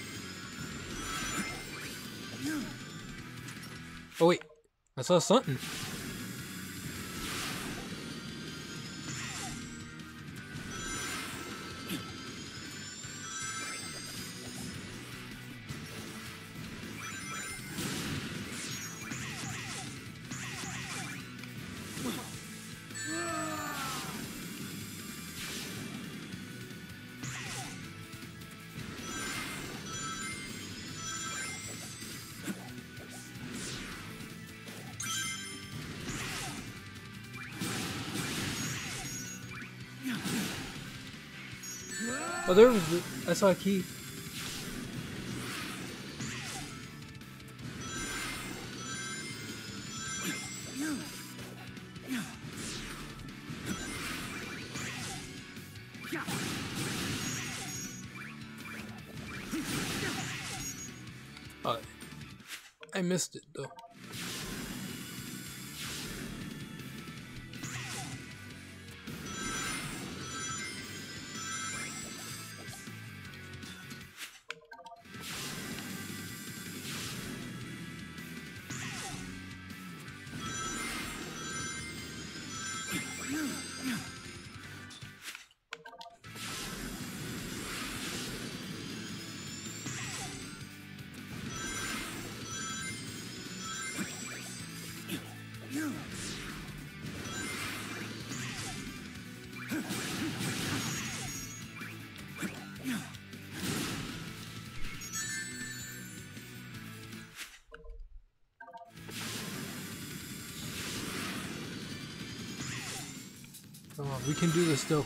Oh wait, I saw something. Oh, there was. The, I saw a key. Oh, I missed it though. Come on, we can do this still.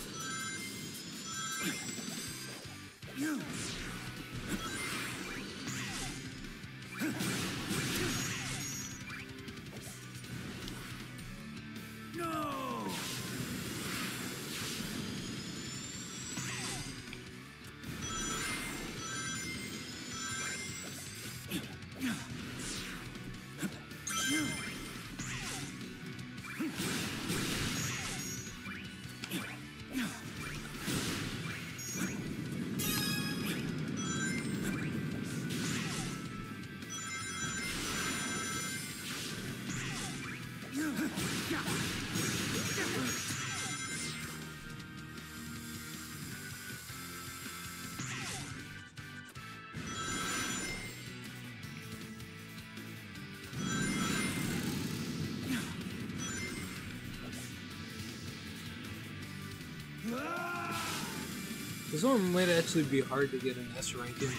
This one might actually be hard to get an S rank in.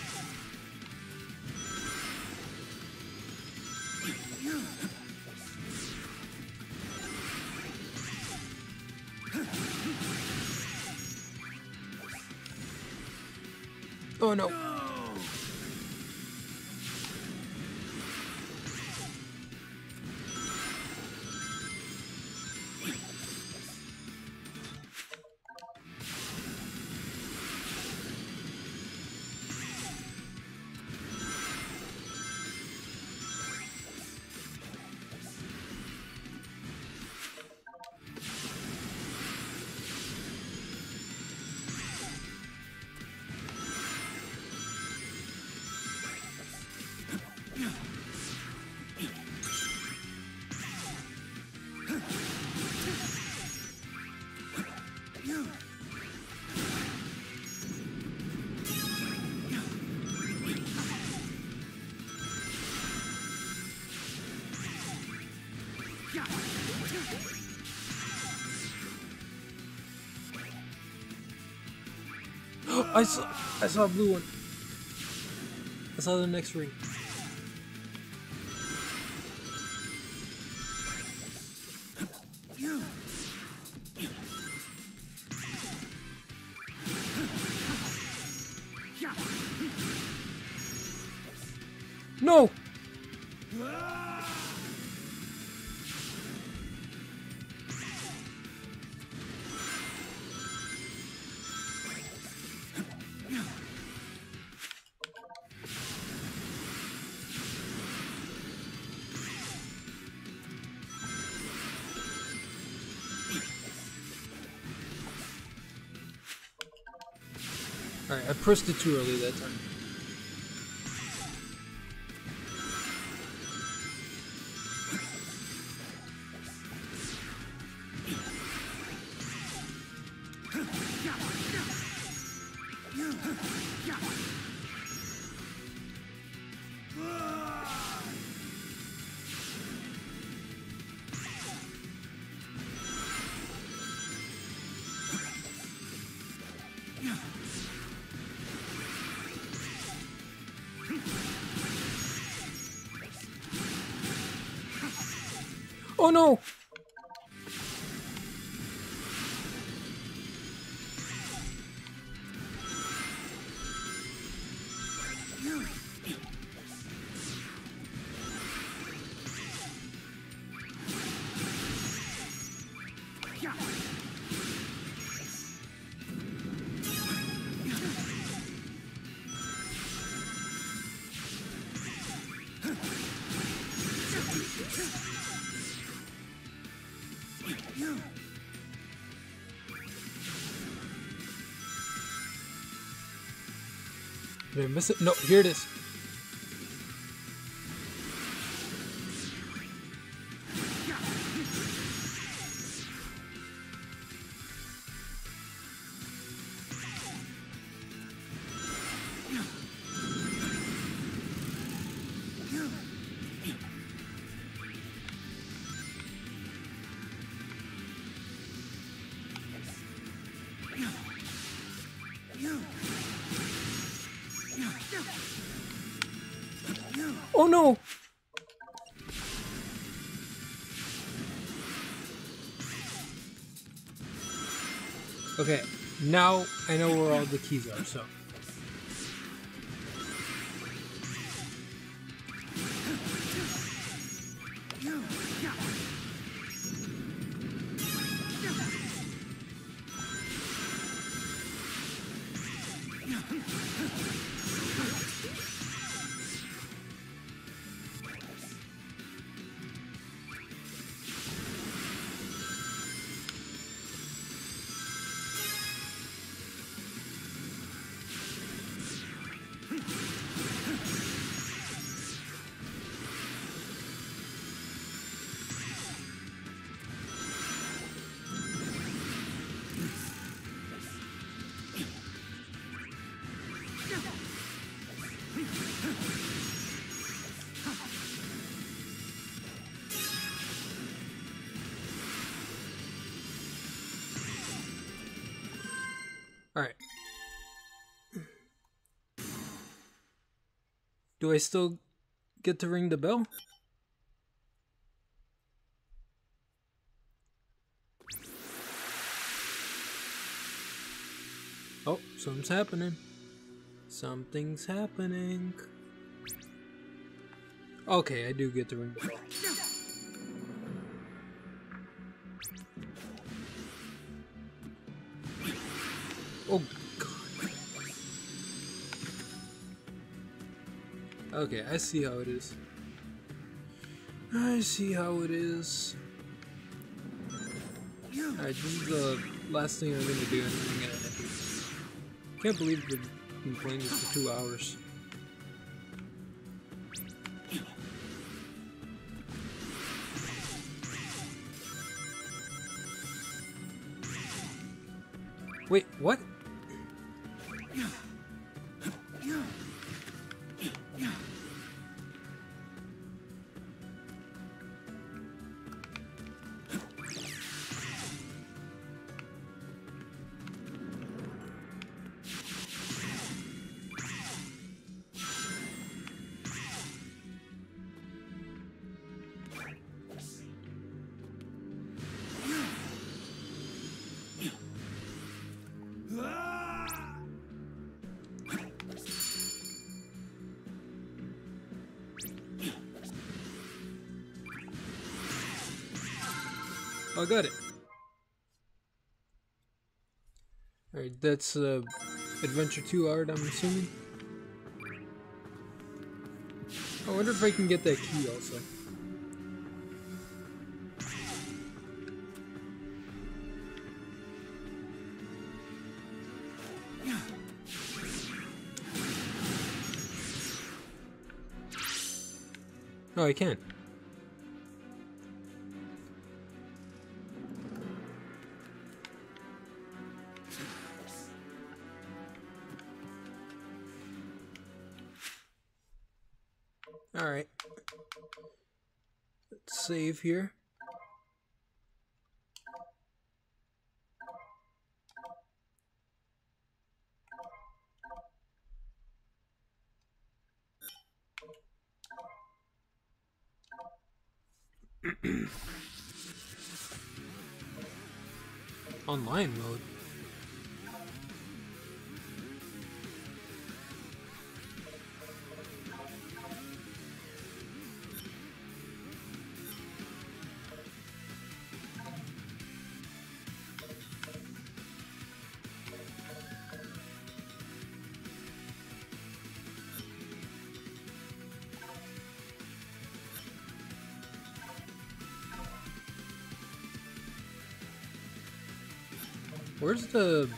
Oh no. I saw, I saw a blue one. I saw the next ring. No! Alright, I pressed it too early that time. Oh no! Did I miss it? No, here it is. Oh no! Okay, now I know where all the keys are, so. Alright. Do I still get to ring the bell? Oh, something's happening. Something's happening. Okay, I do get to ring the bell. Oh, God. Okay, I see how it is. I see how it is. Alright, this is the last thing I'm gonna do, and then I'm gonna end it. Can't believe we've been playing this for two hours. Wait, what? Oh, I got it. Alright, that's uh, Adventure two art, I'm assuming. I wonder if I can get that key also. Oh, I can. Alright. Let's save here. Online mode. Where's the...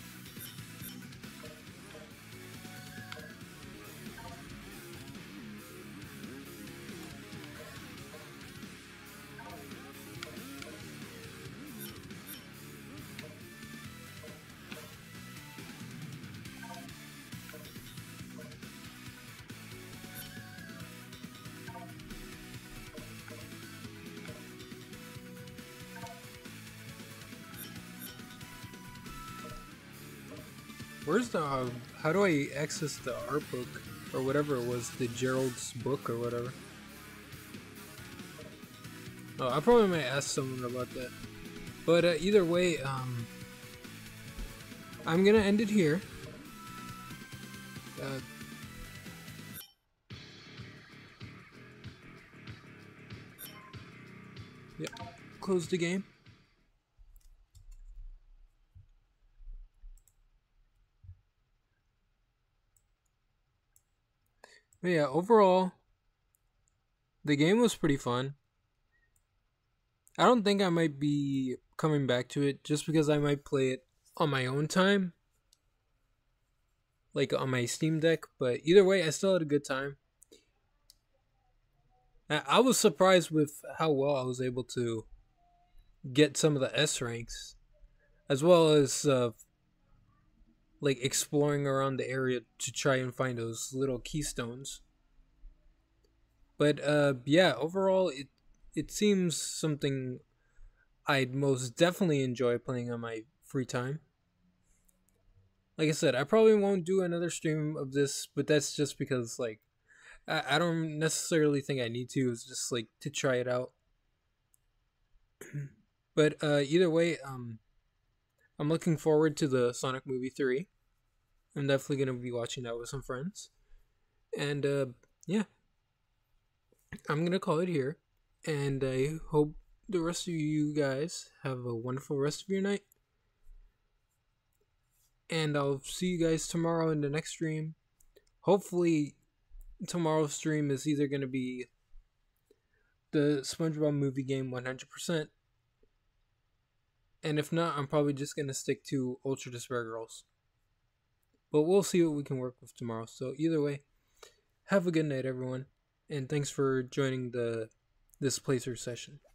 Where's the, uh, how do I access the art book, or whatever it was, the Gerald's book or whatever? Oh, I probably might ask someone about that. But uh, either way, um, I'm gonna end it here. Uh, yeah, close the game. But yeah, overall, the game was pretty fun. I don't think I might be coming back to it just because I might play it on my own time. Like on my Steam Deck, but either way, I still had a good time. I was surprised with how well I was able to get some of the S ranks, as well as uh, like exploring around the area to try and find those little keystones. But uh, yeah, overall, it it seems something I'd most definitely enjoy playing on my free time. like I said, I probably won't do another stream of this, but that's just because like I, I don't necessarily think I need to. It's just like to try it out. But uh, either way, um, I'm looking forward to the Sonic movie three. I'm definitely gonna be watching that with some friends, and uh, yeah, I'm gonna call it here. And I hope the rest of you guys have a wonderful rest of your night. And I'll see you guys tomorrow in the next stream. Hopefully, tomorrow's stream is either gonna be the SpongeBob movie game one hundred percent. And if not, I'm probably just going to stick to Ultra Despair Girls. But we'll see what we can work with tomorrow. So either way, have a good night, everyone. And thanks for joining the this playthrough session.